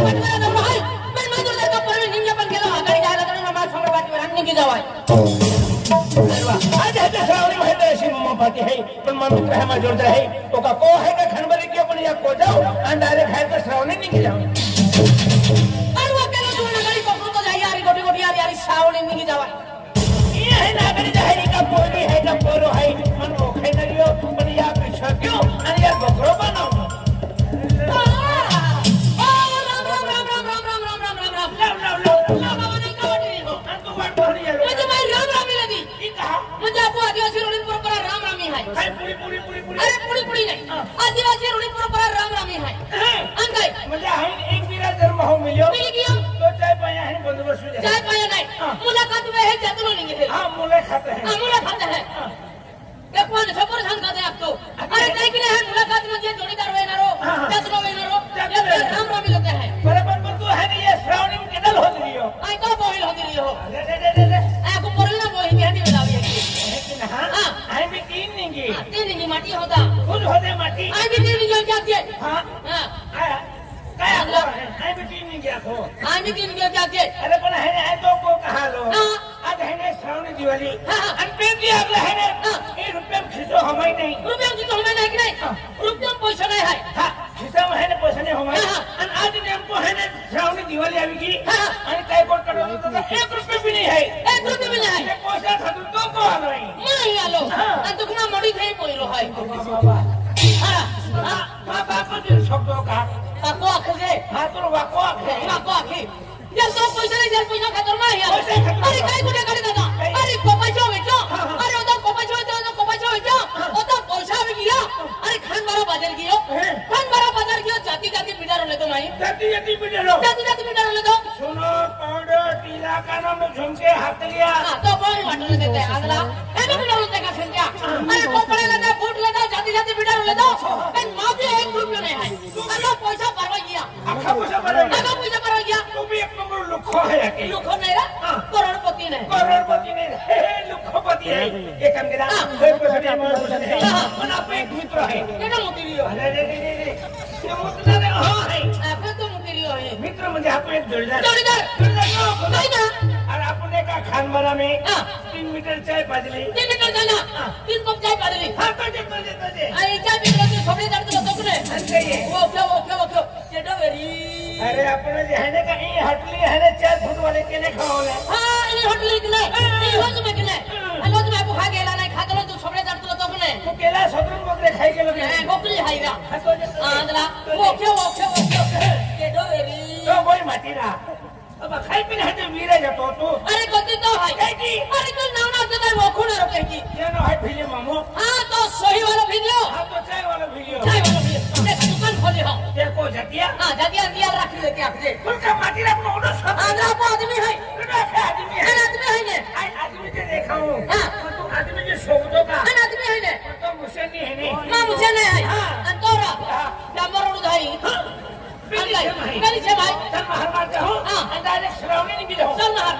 पाठवायला जाऊ आहे पण माझं जर का परवे निंजा पण गेलो आगाडी जायला तर मला समोर पाठीवर आणि निघी जावाय आज है श्रावणी है तो ऐसी मम्मा पाती है पण मम्मी तो है मजूर है तो का को है का खनबरी के अपन या को जाओ और डायरेक्ट है तो श्रावणी निकल जाओ और वो केलो जो आगाडी पकड़ो तो जाई यारी गोटी गोटी यारी श्रावणी निघी जावाय ये है नागरी है का पोरी है का पोरो है मन को है नरियो पण या पीछा क्यों और यार बकरो बनाओ आदिवासी रूढी परंपरा रामरामी है अंगाई म्हणजे आहे एक बिरा जन्म हो मिलियो मिल गया तो चाय पाया है बंदोबस्त हो जाए चाय पाया नहीं मुलाकात में है जतनो नहीं है हां मुले खाते हैं हां मुलाकात है एक वन सपोर ध्यान करते हैं आपको अरे नहीं कि है मुलाकात में जे जोड़ीदार होए ना रो जतनो होए ना रो ये रामरामी लोग है बराबर पर तू है ये श्रावणी में किधर हो रही हो आई को बोल हो रही हो दे आ को बोल ना बोल के नहीं बताओ ये हां आई भी तीन नहीं तीन नहीं माटी होता खुद होते माटी आई भी तीन नहीं जाती है हां हां आया काय हो आई भी तीन नहीं गया हो आई भी तीन नहीं जाती है अरे पण है आई तो को कहा लो आज है ने श्रावणी दिवाली अनपे दिया है ने 1 रुपया में खिसो हमाई नहीं रुपया की तो हमें नहीं कि नहीं रुपया में पैसा नहीं है हां खिसा में है ने पैसा नहीं हमाई और आज ने हमको है ने श्रावणी दिवाली आवेगी और काय को करो तो 1 रुपया भी नहीं है 1 रुपया भी नहीं है पैसा था तो को आ रही नहीं आलो और दुखना मडी खाई पोइलो है बाबा हां बाबा को दिल शब्दों का काको आखे हां तो वाको आखे काको आखे ये तो पैसा नहीं जल पैसा खतर ना यार अरे काय गुडे करे दादा अरे कोपाचो बेचो अरे ओदा कोपाचो तो कोपाचो बेचो ओदा पैसा भी गया अरे खान बारा बाजार गयो जाती जाती बिडार होले तो नहीं जाती जाती बिडार होले तो सुनो पाउडर टीला कानो में झुमके हाथ लिया तो कोई वाटले देते अगला ए भी बिडार होते का संख्या अरे कोपड़े लेते फूट लेते जाती जाती बिडार होले तो पेन माफी 1 रुपया नहीं है अगर पैसा भरवा गया आखा पैसा भरवा गया तू भी एक नंबर लुखो है के लुखो नहीं रे करोड़पति नहीं लुखोपति है ये काम करा कोई पैसा नहीं हमारे पैसा नहीं मन आप एक मित्र है ये ना मुतिरियो अरे रे ये मुतना रे हां है आपको तो मुतिरियो है मित्र म्हणजे आप एक जोड़ीदार नहीं ना और आपने का खानबारा में 3 मीटर चाय पाजली 3 मीटर चाय ना 3 कप चाय पाजली हां तो जे आई चाय पी लो सबले दर्द तो तोकने अंते ये वो क्यों जेडो वेरी अरे अपने जे है ने का ई हटली है ने 4 फुट वाले केले खाओले हां ई हटली के नहीं ई रोज में के नहीं रोज में आपको खा गेला नहीं खा दलो तो सबले दर्द तो तोकने तो केला सदरन बकरे खाई गेलो के गोपली हाईरा आंदला वो क्यों जेडो वेरी तो कोई माटीरा अब खाई पिन हटे वीरे जतो तू अरे गलती तो है की अरे तो नावना से वो खून रोके की ये नो है वीडियो मामो हां तो सही वाला वीडियो हां तो चाय वाला वीडियो देख दुकान खोली हो देखो जतिया हां जतिया दिया रख ले के आखरे उनका माटीरा अपना ओडो सब आंध्रा को आदमी है आदमी है ने आदमी के देखा हूं हां तो आदमी के शब्दों का आदमी है ने तो मुझे नहीं है ने ना मुझे नहीं है अंतोरा नंबर उधारी पहली से भाई चल बाहर मार जाओ हां डायरेक्ट श्रावणी नहीं जाओ चल बाहर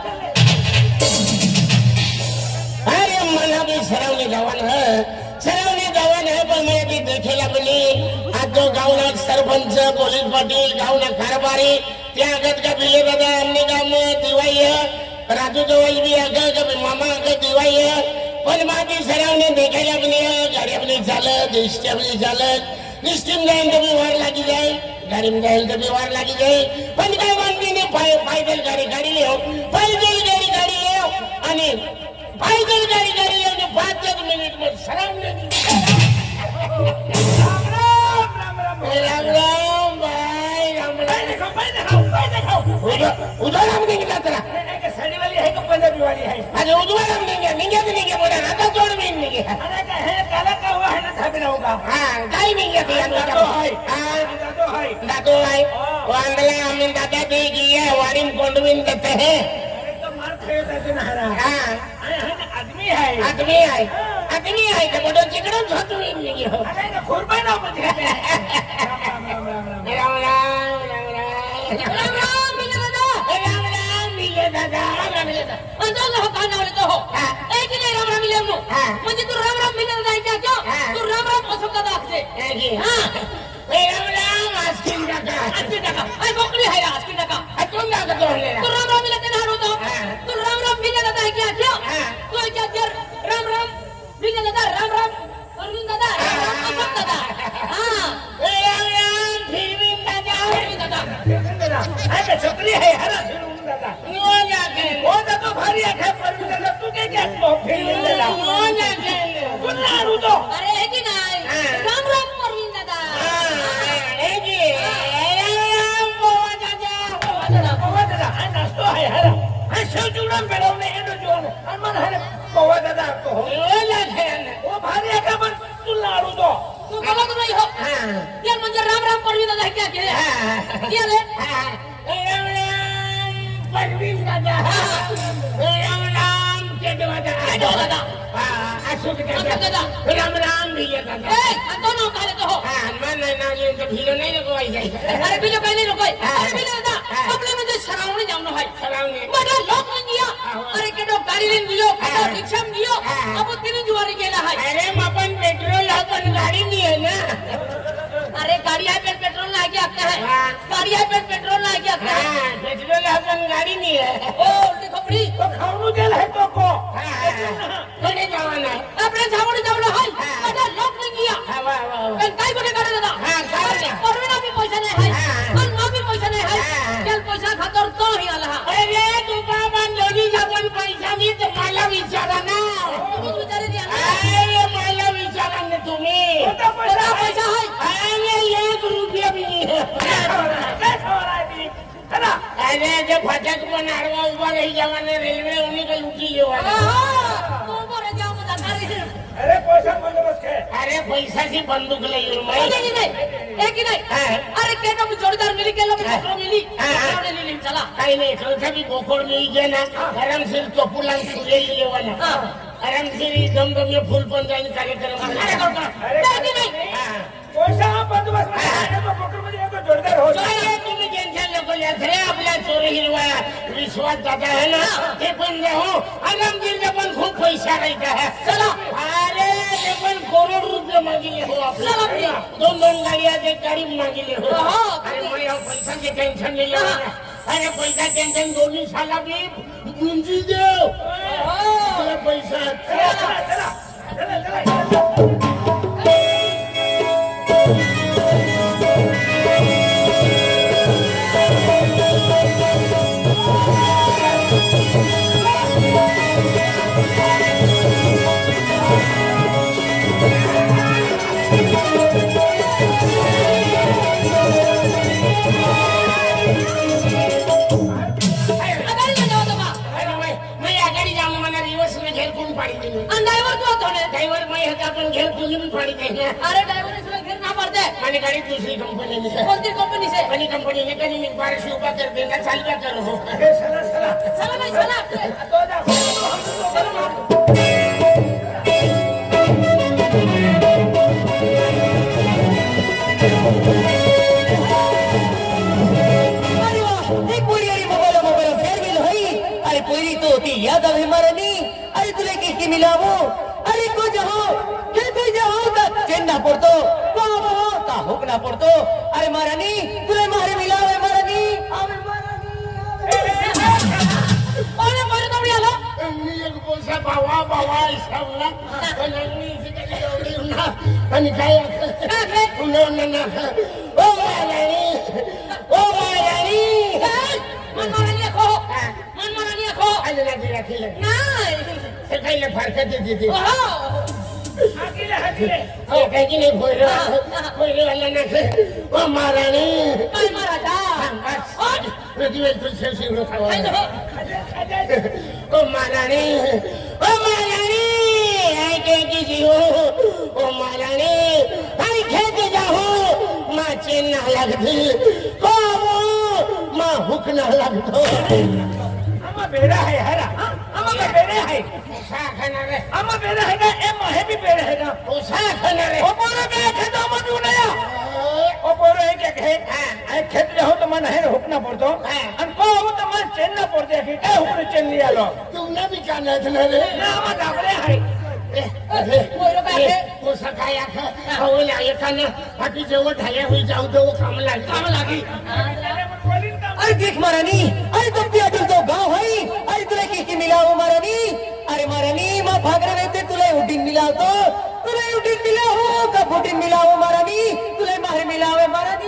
अरे मना भी श्रावणी जवान है पण मैं अभी देखेला बनी आज जो गाँव ना सरपंच पोलीस पाटील गाँव ना कारभारी त्या आगत का बिले दादा हमने गाँव में दिवाई है राजू जवाई भी आगे कभी मामा आगे दिवाई है पण माती श्रावणी देखेला बनी गाड़ी अपनी चालक इष्ट अपनी चालक निश्चित जाए तो भी वार लगी जाए गाड़ी में जाए तो भी वार लगी जाए पण काय मानवी ने पैदल गाड़ी ले पैदल गाड़ी ले आणि पैदल गाड़ी ले 5 मिनट में श्रावणी राम भाई देखो उधर हम नहीं जाता साड़ी वाली है कि पंजाबी वाली है अरे उधर हम नहीं बोला ना तो जोड़ भी नहीं अरे का है काला का हुआ है ना था बिना होगा हां गाय नहीं है तो है हां दादो भाई वो अंदला हमने दादा दे गया वारिन कोंडविन देते हैं अरे तो मार खायो दादा नहरा हां आदमी है तो बड़ो चिकड़ो झोटवी नहीं हो अरे ना खुरबा ना मुझे राम मिले दादा अंदर हो खाना वाले तो हो एक ही राम मिले हम मुझे तो राम मिले दादा क्या तू राम असुख दादा से हां राम राम आस्किन काका आस्किन काका अरे बकरी है आस्किन काका तुम ना तो ले तो राम राम मिलते ना रो तो राम राम मिलने दादा है क्या क्या तो क्या क्या राम राम मिलने दादा राम राम अरविंद दादा राम राम अशोक दादा हां राम राम फिर भी दादा अरे छोकरी है हरा दादा वो ना के वो तो भारी है पर दादा तू क्या फिर दादा वो ना के सुनना रू तो अरे है कि नहीं राम राम अरविंद दादा है जी राम वो दादा नाश्तो है हरा शिव जुड़ा बेड़वने एनो जोन मन है कोवा दादा को वो ना के वो भारी है पर तू लाड़ू तो तू गलत नहीं हो यार मुझे राम राम अरविंद दादा क्या कह क्या ले राम राम परवीन दादा राम राम के दादा अशोक दादा राम राम भैया दादा ए दोनों काले तो हो मन ना ये तो भीलो नहीं लगवाई जाए अरे बिलो कहीं नहीं रुको अरे बिलो दादा अपने मुझे सराउंड जानो है सराउंड बड़ा लोग नहीं दिया अरे केडो गाड़ी लेन दियो केडो रिक्शा में दियो अब तीन जुआरी गेला है अरे अपन पेट्रोल अपन गाड़ी नहीं है ना अरे गाड़ी है पेट्रोल ना क्या आता है गाड़ी है पेट्रोल ना क्या आता है पेट्रोल अपन गाड़ी नहीं है ओ उल्टी खोपड़ी तो खाऊं गेल है तो को कने जावाना अपने झावड़ जावड़ा है बड़ा लोग नहीं दिया वाह वाह कल काय कोने करे दादा और ना भी पैसा नहीं है और ना भी पैसा नहीं है कल पैसा खातर तो ही आला अरे तू बाबा लोनी अपन पैसा नहीं तो माला विचारा ना तू बेचारे दिया अरे माला विचारा ने तुम्हें बड़ा पैसा है अरे 1 रुपया भी नहीं है अरे जो फटक बनाड़वा ऊपर रही जवाने रेलवे उन्हीं का लूटी ले वाला तू बोले जाओ मत सारी अरे पैसा बंदोबस्त है अरे पैसा से बंदूक ले मैं नहीं एक ही नहीं अरे केनो भी जोड़ीदार मिली केनो भी छोकरो मिली छोकरो ले ली चला काही नहीं सोचा भी गोकोड़ मिल गया ना आराम से चोपुला सुले ले वाला आराम से दम दम में फूल पन जाने कार्यक्रम अरे नहीं पैसा बंदोबस्त में तो पकड़ में तो जोरदार हो जाए तुम्हें टेंशन नको ले आपला चोरी हिरवा विश्वास दादा है ना ते पण रहो आराम दिन अपन खूब पैसा रहता है चला अरे ते पण करोड़ रुपये मांगिले हो चला दोन गाड़ियां दे गाड़ी मांगिले हो अरे मैं पैसा के टेंशन नहीं लेना अरे पैसा टेंशन दोनों साला भी गुंजी दे पैसा चला अरे ड्राइवर इसमें घेर ना पड़ते मैंने गाड़ी दूसरी कंपनी में कौन सी कंपनी से मैंने कंपनी में कहीं नहीं बारिश ऊपर कर देगा चाल क्या करो चला नहीं चला एक बुढ़ियारी मोबाइल फेर मिल हई अरे कोई तो होती याद अभी मरनी अरे तुले किसकी मिलावो अरे को जाओ कोई जाओ चेन्ना पड़तो ता हुकना पड़तो अरे महारानी तुले मारे मिलावे महारानी आवे महारानी ओने मारे तो बढ़िया लो एक बोसा बावा बावा सब ना बननी सिकली होगी ना अनि काय ना ओ महारानी मन मारनी खो अरे ना दिया खेले नहीं से कहिले फरक दे दी हाकिले ओ कहीं नहीं कोई वाला ना ओ महारानी काय मारा था रेडियो तो से रखा हुआ ओ महारानी आई के जी हो ओ महारानी आई खेत जाओ मां चेन ना लगती को मां हुक ना लगतो अम्मा बेड़ा है हरा अम्मा का बेड़े है सा खाना रे अम्मा बेड़ा है ना ए माहे भी बेड़े है ना ओ सा खाना रे ओ बोरे में खेत अम्मा तू नया ओ बोरे है क्या खेत आई खेत रहो तो मन है हुकना पड़तो अन को हो तो मन चेन ना पड़ते है क्या हुकने चेन लिया लो तुमने भी जाना था रे ना अम्मा दाबरे है कोई रो बैठे पोसा काय आखा आवला एकानं बाकी जेवण झाले होई जाऊ दो काम लागी अरे देख महारानी अरे तो पियाटून तो गाव है अरे तुला किती मिलाव महारानी अरे महारानी मा भागरे वेते तुला उडीन मिलावतो तुला उडीन मिलाव का फुटीन मिलाव महारानी तुला मार मिलावे महारानी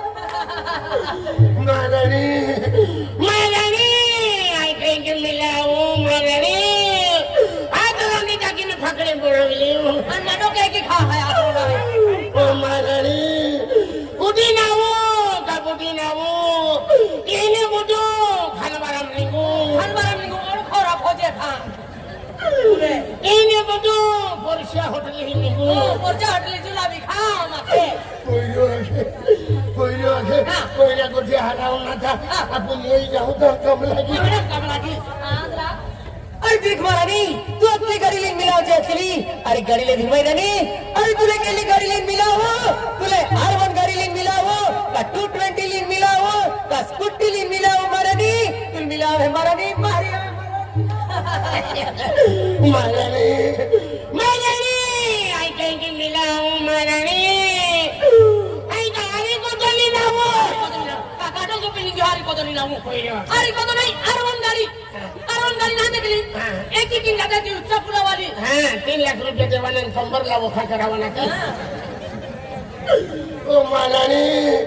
महारानी महारानी आई कहेंगे मिलाओ महारानी आज रानी जाके मैं फकड़े बोलवली हूँ अन्नानो कह के खा है ओ महारानी बुढ़ी ना वो का बुढ़ी ना वो इन्हें बुढ़ो खाना बाराम निगो और खोरा खोजे खा इन्हें बुढ़ो पोरसिया होटल ही निगो पोरजा होटल जुलाबी खा मते कोई ना कुछ हराओ ना था अब मैं जाऊँ तो कम लगी आंध्रा अरे देख महारानी तू अपनी गाड़ी लेन मिलाव जातली अरे गाड़ी लेन मैदानी अरे तुले केली गाड़ी लेन मिलाव तुले R1 गाड़ी लेन मिलाव का 220 लेन मिलाव का स्कूटी लेन मिलाव महारानी तुल मिलाव है महारानी महारानी महारानी आई कहेंगे मिलाओ महारानी आई गाड़ी को चली ना वो काकाटो जो पिनी हारी को तो नहीं लाऊं हारी को तो नहीं R1 गाड़ी ना निकली एक ही दिन जाता थी उत्सव पूरा वाली हाँ 3 लाख रुपए देवाना कंबर ला वो खा करावाना था ओ महारानी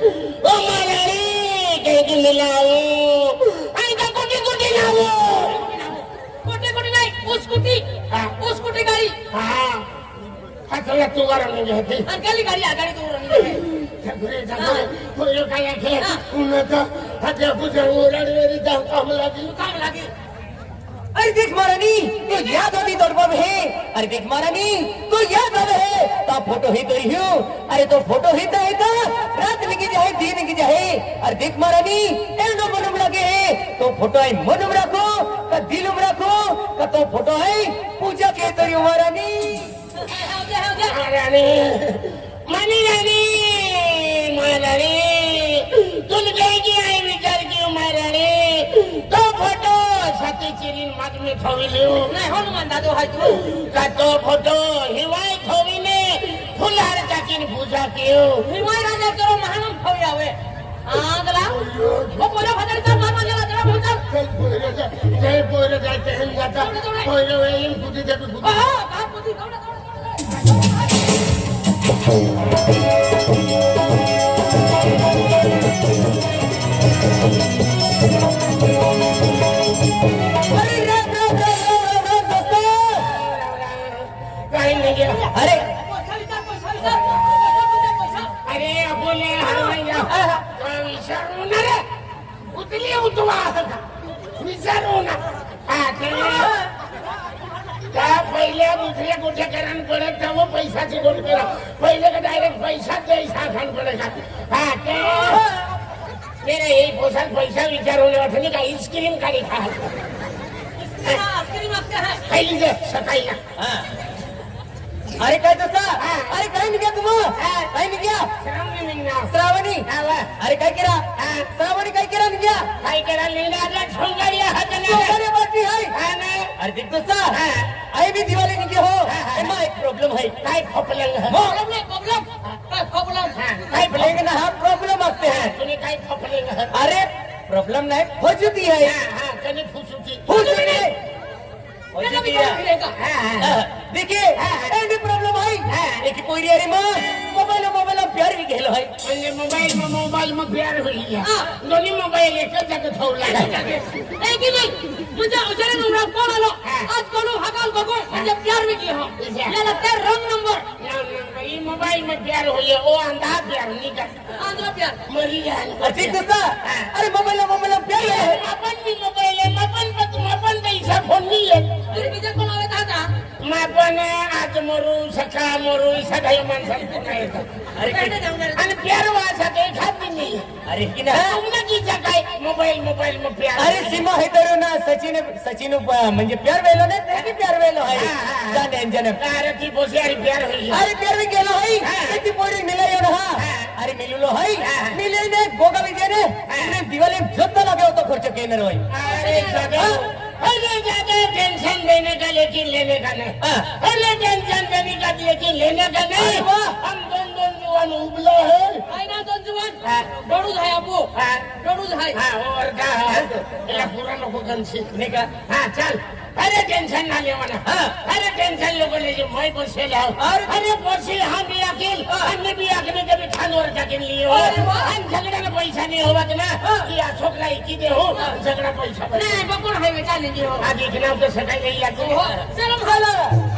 कहेंगे मिलाओ आई का कोटी ना वो कोटी नहीं उस स्कूटी गाड़ी हाँ हाथला तू गरम नहीं रहती अंकल गाड़ी आ गाड़ी दूर नहीं झगड़े कोई काय के उन्नता हत्या गुजर ओरडवेरी दा काम लागी अरे देख महारानी तो याद होती दौड़बम है अरे देख महारानी तो याद आवे है तो फोटो ही तो हियो अरे तो फोटो ही तो रात में की जाए दिन की जाए अरे देख महारानी एनो मनम लगे है तो फोटो है मनम रखो का दिलम रखो का तो फोटो है पूजा के तो महारानी महारानी महारानी तुम कहेगी आई विचार की महारानी तो फोटो सती चिरीन मत में थोविली नहीं हनुमान दादो है तू का तो फोटो हिवाई थोविले फुलार जाकिन पूजा कियो हिमाय राजा करो महानम खोया हुए आंगला वो पूरा भजन कर मार मार जरा भजन जय पोरे जाते हैं जाता पोरे वे इन कुदी दे कुदी हां कुदी दौड़ा अरे अरे अबोले हरवैया विचारू ना रे उतली उतवा विचारू ना त्या पहिल्या दुसऱ्या कुठे करायला पडत तेव्हा पैशाची गोष्ट करा पहिले का डायरेक्ट पैसा द्यायचा खान पडेगा हा ते मेरे यही पोशाक पैसा विचारवले वाटत नाही का आईस्क्रीम काढी खा आइसक्रीम आपका है खाली दे सकाळी अरे काय दोस्ता अरे काय निघ्या तुम काय निघ्या श्रावणी अरे काय केरा श्रावणी काय केरा निघ्या काय करा लिंगाला ठोंगारिया अरे बाटी है अरे देख दोस्ता आई भी दिवाली निघे हो एमा एक प्रॉब्लम है काय खोपलंग काय बोलेंगे ना हाँ प्रॉब्लम आते हैं तुम्ही काय खोपलंग अरे प्रॉब्लम नहीं फौजती है कधी फुसुकी देखिए एंड प्रॉब्लम है एक कोई अरे मां मोबाइल प्यार भी गेलो है म्हणजे मोबाईल में प्यार होई दोन्ही मोबाईल एकच जागे ठेवला नहीं की नहीं मुझे उजरे नंबर कॉल आलो आज कॉल हकाल बगो मुझे प्यार भी की हो ये लगता है रॉन्ग नंबर ये मोबाइल में प्यार होई वो अंधा प्यार नहीं कर आंध्रा प्यार मरी जान अच्छी दोस्ता अरे मोबाइल प्यार है अपन भी मोबाइल है अपन पैसा फोन नहीं है अरे किधर कॉल आवे दादा आपण आज मरू सकाळ मरू सगळ्या माणसांना काय अरे काय जाऊन आणि प्यार वासा काही खाती नाही अरे की ना तुमना की काय मोबाईल में प्यार अरे सीमा है तर ना सचिन म्हणजे प्यार वेलो ना ते प्यार वेलो है जाने जने अरे ती बोसियारी प्यार होई अरे प्यार भी गेलो है ती पोरी मिलायो ना अरे मिलुलो है मिले ने गोगा विजय ने दिवाली जोत्ता लगे तो खर्च केनर होई अरे अरे ज्यादा टेंशन देने का लेकिन लेने का नहीं। अरे टेंशन देने का लेकिन लेने का नहीं। हम दोन जुआन उबला है। काय ना दोन जुवान डोडूज आहे आपू डोडूज आहे और क्या है ये पूरा लोगों का सीखने का। हाँ चल अरे टेंशन ना लेवाना। अरे टेंशन लोगों ने जो मैं पैसे लाओ अरे पैसे हम भी अकेल अन्य भी अकेले कभी खान और जाके लिए हो हम झगड़ा में पैसा नहीं होगा तो ना कि अशोक लाई की दे हो झगड़ा पैसा नाही बकोण हायवे चालले की हो आज एक नाम तो सकाई नहीं आती हो चलो खाला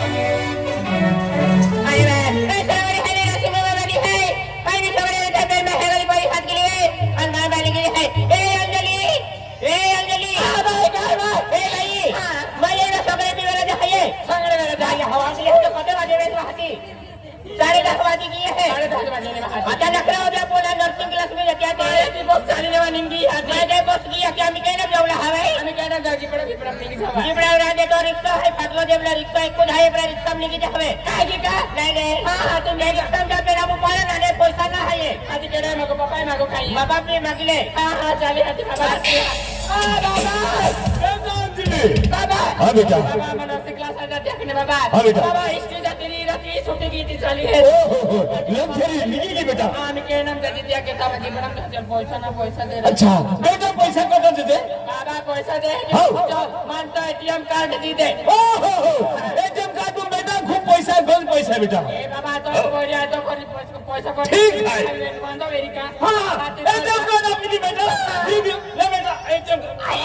अरे सगळे हरे राशी मामावाली है काय मी सगळे डबे में हेगली बाई हात गेली है आणि मामावाली गेली है ए अंजली बाई काय बा ए बाई मला ना सगळे पिवायला जाये सगळे जाये हवा गेली तो कटे वाजे वेळ वाहती 10:30 वाजे की है 10:30 वाजे ने वाहती आता नखरा हो गया बोला नर्सिंग क्लास में जाते थे ती बस चालली नेवा निंगी आज काय बस की की आम्ही काय ना जेवला हवे आम्ही काय ना जागी पडा बिपडा निंगी जावा बिपडा राजे तो रिक्षा है फाटलो देवला रिक्षा एक कुछ है बरा रिक्षा में निंगी जावे काय की का नाही हां तुम एक रिक्षा में जाते ना मला ना पैसा ना है आज केडा मको बाबा मागो काय बाबा ने मागले हां चाले आती बाबा बाबा हाँ बेटा बाबा मनोरंजन क्लास आजा देखने बाबा हाँ बेटा बाबा हिस्ट्री जाती रही राती छोटी गीती चली है लग्जरी लिखी की बेटा आम्ही के नाम जाती दिया के तब जी बरम चल पैसा ना पैसा दे अच्छा बेटा पैसा कहाँ से दे बाबा पैसा दे हाँ। मानता एटीएम कार्ड दी दे एटीएम कार्ड तुम बेटा खूब पैसा गल पैसा बेटा ए बाबा तो बढ़िया तो पैसा को ठीक है। मानता वेरिका हाँ एटीएम कार्ड अपनी बेटा ले बेटा एटीएम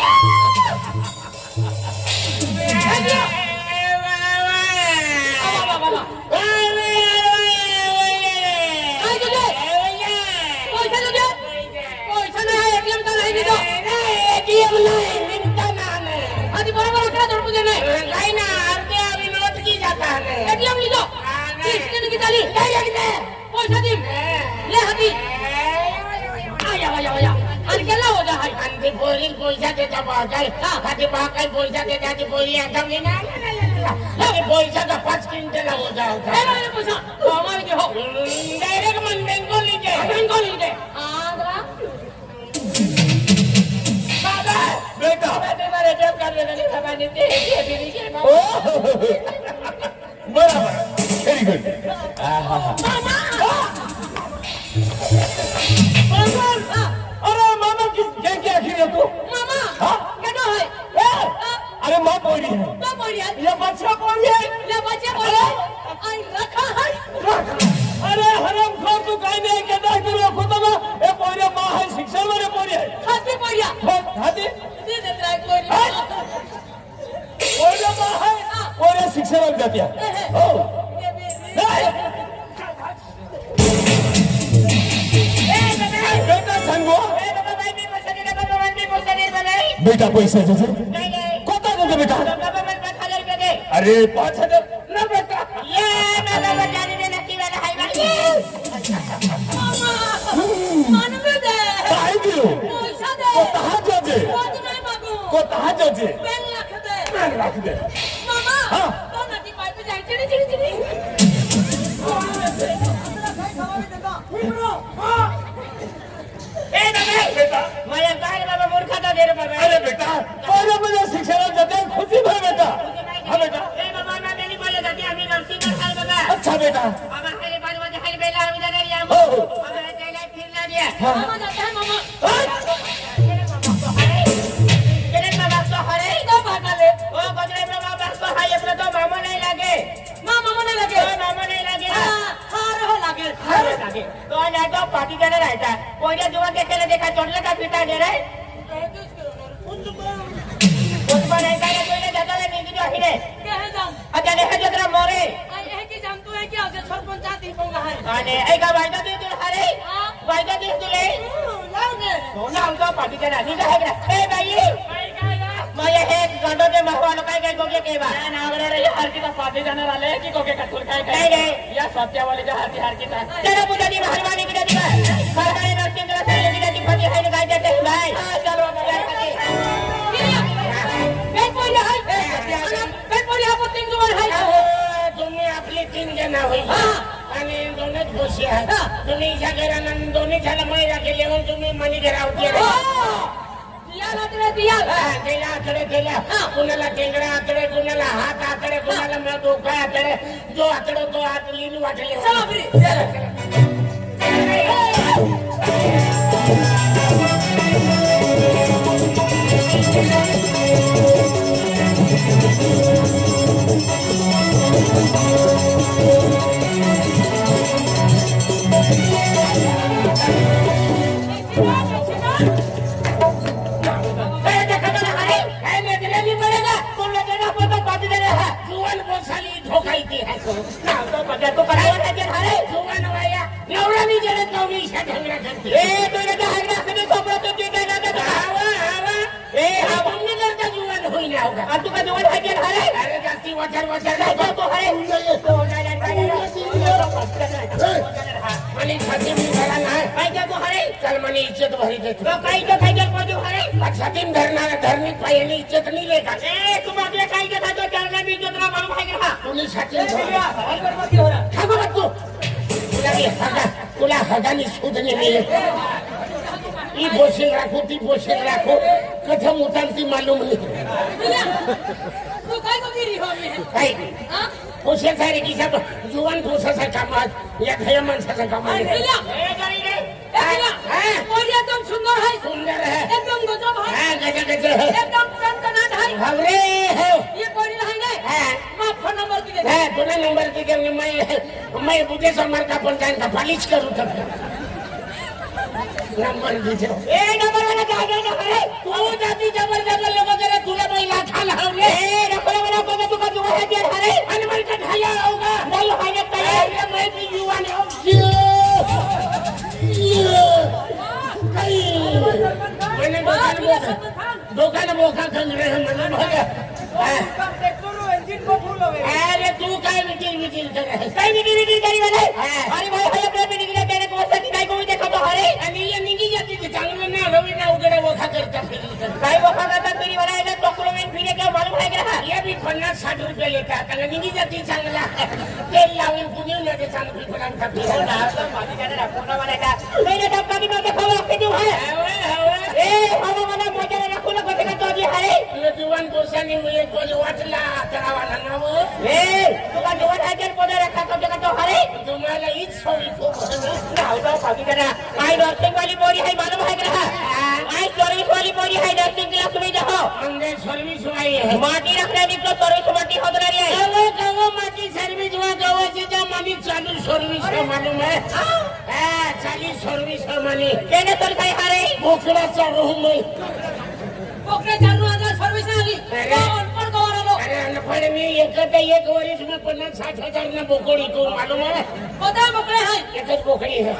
पैसा देता बाहर खाते बाहर पैसा देता थी बोली एकदम लेना पैसा का 5 क्विंटल हो जाओ डायरेक्ट मन बेंगो लीजिए बाबा बेटा तुम्हारे जब कर लेने बाबा ने दे बराबर वेरी गुड अरे मामा की क्या क्या आखिर तू अरे माँ बोल रही है ये बच्चा कौन है अरे हराम खोर तू कहीं नहीं कहता है तू रखो तो ये पोरे माँ है शिक्षा वाले पोरे है हाथी पोरे माँ है पोरे शिक्षा वाले जाती है ओ बेटा संगो बेटा पैसा जैसे कोता दे बेटा अरे 5,000 ना बेटा काहे दियो कोता जाजे रख दे हाँ बेटा अरे बेटा और मुझे शिक्षा जाते खुशी भाई बेटा हाँ बेटा अच्छा बेटा पार्टी देना रहता है कोई जुआ के खेले देखा चोटले का पीटा दे रहे अच्छा देखा जो तेरा मोरे का वायदा दे तू हरे वायदा दे तू ले सोना हमको पार्टी देना नहीं है ए भाई मैं ये गंडो के महवालो काय गोगे के बा ना बरे ये हर की तो पार्टी देना वाले की गोगे का तुर काय नहीं या सत्या वाले जो हाथी हर की था तेरा पूजा दी मेहरबानी की दी सरकारी नर्सिंग क्लास है की दी फटी है गाय देते भाई हां चलो तुम्ही आपली 3 जण होई आणि दोनच बसले आहेत तुम्ही जागेरानंद दोन्ही झाला महिला केले म्हणून तुम्ही मनी घरावती आतडे दिया गेला आतडे गेला कुणाला टेंगडा आतडे कुणाला हात आतडे कुणाला मग डोका आतडे जो आतडे तो हात लिहिली वाटले इज्जत भरी धरनी पाहिजे इज्जत नाही लेखा तुम अगले काही के साथ चलना भी जितना मालूम है क्या तुम्ही तुला हगानी शोधणे नाही ई बोशील राखो ती बोशील राखो कथम उतारती मालूम नाही तू काय को गिरी हो मी काय हां पोषण सारे की सब जुवान पोषाचा कामात या खया माणसाचा कामात ए गाडी रे और एकदम सुंदर है एकदम गजब है हां गजब है एकदम टनटनाट है हवरे है ये कोई नहीं है हां मैं फोन नंबर दे हां तुला नंबर दे दे मैं बुझे समर का पंचायत का पालिश करू तब नंबर दीजिए ए नंबर वाला जागे ना है तू जाती जबर लोगों के तुला महिला खाल हवले ए नंबर वाला को तू का जो है दे हरे अनमल का ढाया होगा नहीं है तैयार मैं भी युवा ने मैंने दुकान मोखा खंड रहे हैं मैंने भैया अरे तू काय विटिल कर रहा है काय विटिल करी वाले अरे भाई भाई अपने मीटिंग में तेरे को सच्ची काय को देखा तो हरे आणि ये निगी जाती थी चांगलं ना रवी ना उगडे मोखा करता फिर काय वखा करता तेरी वाला है डॉक्यूमेंट फिरे क्या मालूम है क्या ये भी 50-60 रुपये लेता त्याला निगी जाती चांगला तेल लावून पुणे ना ते चांगली फुलान खाती हो ना तो माझी जाने रखना वाला का मैंने डॉक्टर की बात खबर आपके जो है ए हवा वाला मजा रखो ना कोते का तो जी हरे ये जुवान पोसानी मुझे कोई वाटला तरावाला ना वो ए तुका जुवान है के पदे रखा कोते का तो हरे तुम्हाला हीच सोयी खूप ना होता भागी जाना आई नर्सिंग वाली बोरी है मालूम है क्या आई सर्विस वाली बोरी है नर्सिंग क्लास में जाओ अंदर सर्विस वाली है माटी रखने की तो सर्विस माटी होत रही है गवो माटी सर्विस वा गवाची जा मानी चालू सर्विस है मालूम है हां चालू सर्विस है मानी केने तर काय हरे बोकडाचा रूम है बोकडे चालू आता सर्विस आली कोण कोण गवर आलो अरे अनपढ़ में एक वर्ष में 50-60 हजार ना बोकड़ी को मालूम है कोदा बोकडे है एक बोकड़ी है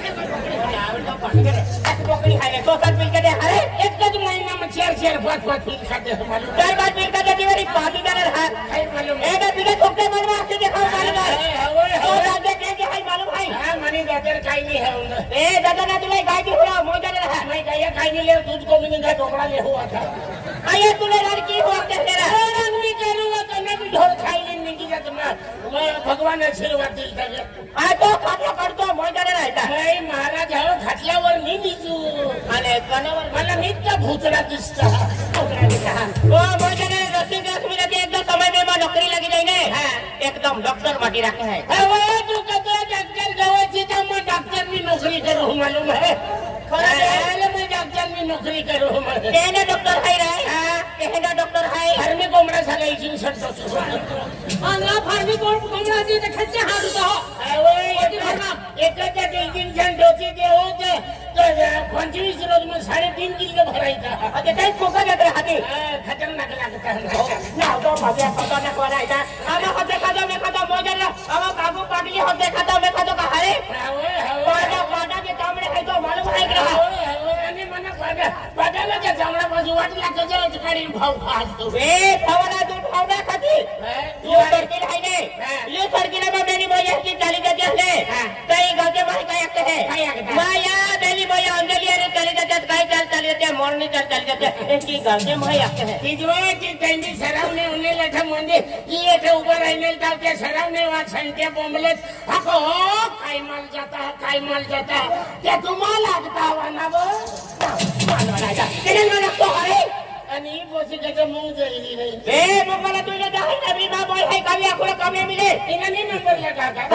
बोकड़ी है तो साल मिल के दे हरे एक महीना में 4-5 फील खाते हैं मालूम चार बार मिल के दे मेरी पार्टी जाने है है मालूम है एदा बिना कोकटे मन में आके देखो मालूम है तो राजा के है मालूम है हां मनी दादर काई नहीं है उधर ए दादा ना तुले गाय की हुआ मोजा ने है मैं गया काई नहीं ले दूध को मिनी का टोकरा ले हुआ था आये तुले लड़की हुआ के तेरा रंगी करूंगा तो मैं भी ढोल खाई नहीं की जात मैं भगवान आशीर्वाद देता है आ तो खाटला करतो मोजा ने रहता मैं महाराज हो खाटल्यावर मी दिसू आणि कणावर मला नित्य भूतडा दिसता ओ मोजा ने रस्सी क्लास में रहती एकदम समय में नौकरी लगी जाई ने एकदम डॉक्टर माटी रखे है अरे तू कहता डॉक्टर गवाची तो मैं डॉक्टर भी नौकरी करूं मालूम है अरे मैं डॉक्टर भी नौकरी करूं केने डॉक्टर है रे केने डॉक्टर है घर में कोमड़ा साला इजिन संतो अंगला फार्मी कोमड़ा जी देखत से हाथ तो अरे एकटा इजिन संतोची दे हो ते 25 रोज में 3.5 किलो भरायचा अरे काय कोका जाते हाती खतरनाक लागता है ना तो माझ्या खतरनाक वाला आमा होते खातो में खातो मोजला आमा कागो पाटली होते खातो में खातो का हरे पाटा पाटा के तामड़े है तो मालूम है क्या आणि मना पाटाला के चांगला बाजू वाटला के जो गाडी भाव खास तो ए खवना दूध खावना खाती यो सर्किल है ने यो सर्किल में मेरी बोया की चाली जाते है कई गांव के भाई काय आते है माया मेरी बोया अंजलि अरे चाली जाते काय चाली जाते मॉर्निंग चाली जाते एक ही गांव के भाई आते है तिजवाची त्यांनी सरावने उन्हे लेठा म्हणजे की येथे उभं राहिले तर त्या सरावने वाचनते बोंबलेत हाको काय माल जाता त्या तुम्हाला लागता वाना बो मालवा राजा केने लगतो अरे आणि पोसी त्याचं मूग जळली नाही ए मग मला तुझ्या दहा नवी मा बॉय हाय काली आकुला कमी मिले तिने नाही नंबरला टाका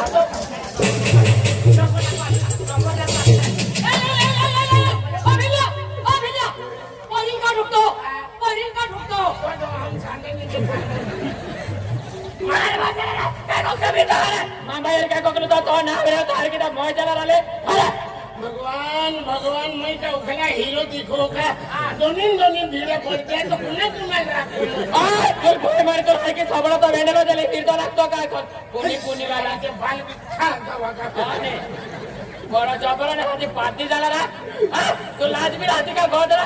भगवान मैं का उखला हीरो दिखो का दोन्ही भीड़ पड़ते तो पुन्हा तुम्हाला सबळ तो वेंडलो झाले फिरतो लागतो काय कोणी वाला ते बाल खा बड़ा जबर ने हाथी पार्टी जाला रा तो लाज भी हाथी का गोदरा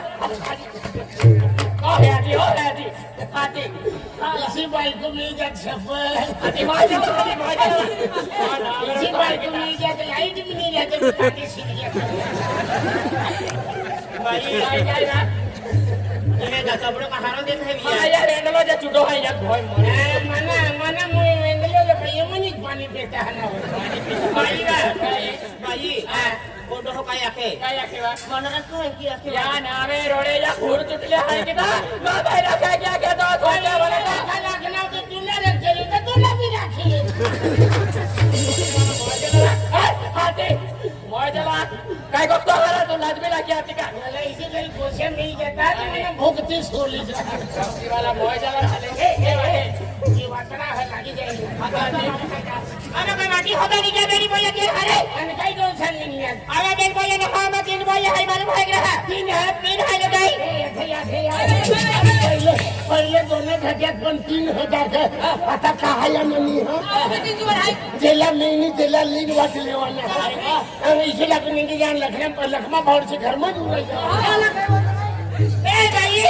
है हाथी इसी बाई को मिल जात सफल हाथी मार इसी बाई को मिल जात लाइट भी नहीं जाते काटी सीख जाता भाई काय ना इने का सबड़ो का हारो देत है हां यार एंडलो जे छुटो है यार भोय मना मुई वेंगलो जे पय मनी पानी पीता है ना बाई कोडो हो काय आखे वा मनरा तो की आखे या नावे रोडे या घोर चुटले हाय किता मा भाई रखा क्या तो सोचे वाला खाना खाना तो तुला रखेली तो तुला भी रखेली हाथी मोय चला काय करतो हरा तो लाज भी लागी हाथी का मला इसी काही गोष्ट नाही घेतात मला भोगती सोडली चौकी वाला मोय चला ए जी वाटना है लागी जाईल अरे काय माटी होता नहीं क्या मेरी बोया के हरे आणि काही दोन सांगली नाही अरे बेन बोया ने हा मत इन बोया हाय मालूम है रहा तीन है लगाई पहिले दोन घट्यात पण 3000 आता खायला नाही किती जुवर है जेला मेनी जेला लीड वाटले वाला आणि इसे लागून की जान लखमा भाऊर से घर में दूर ए भाई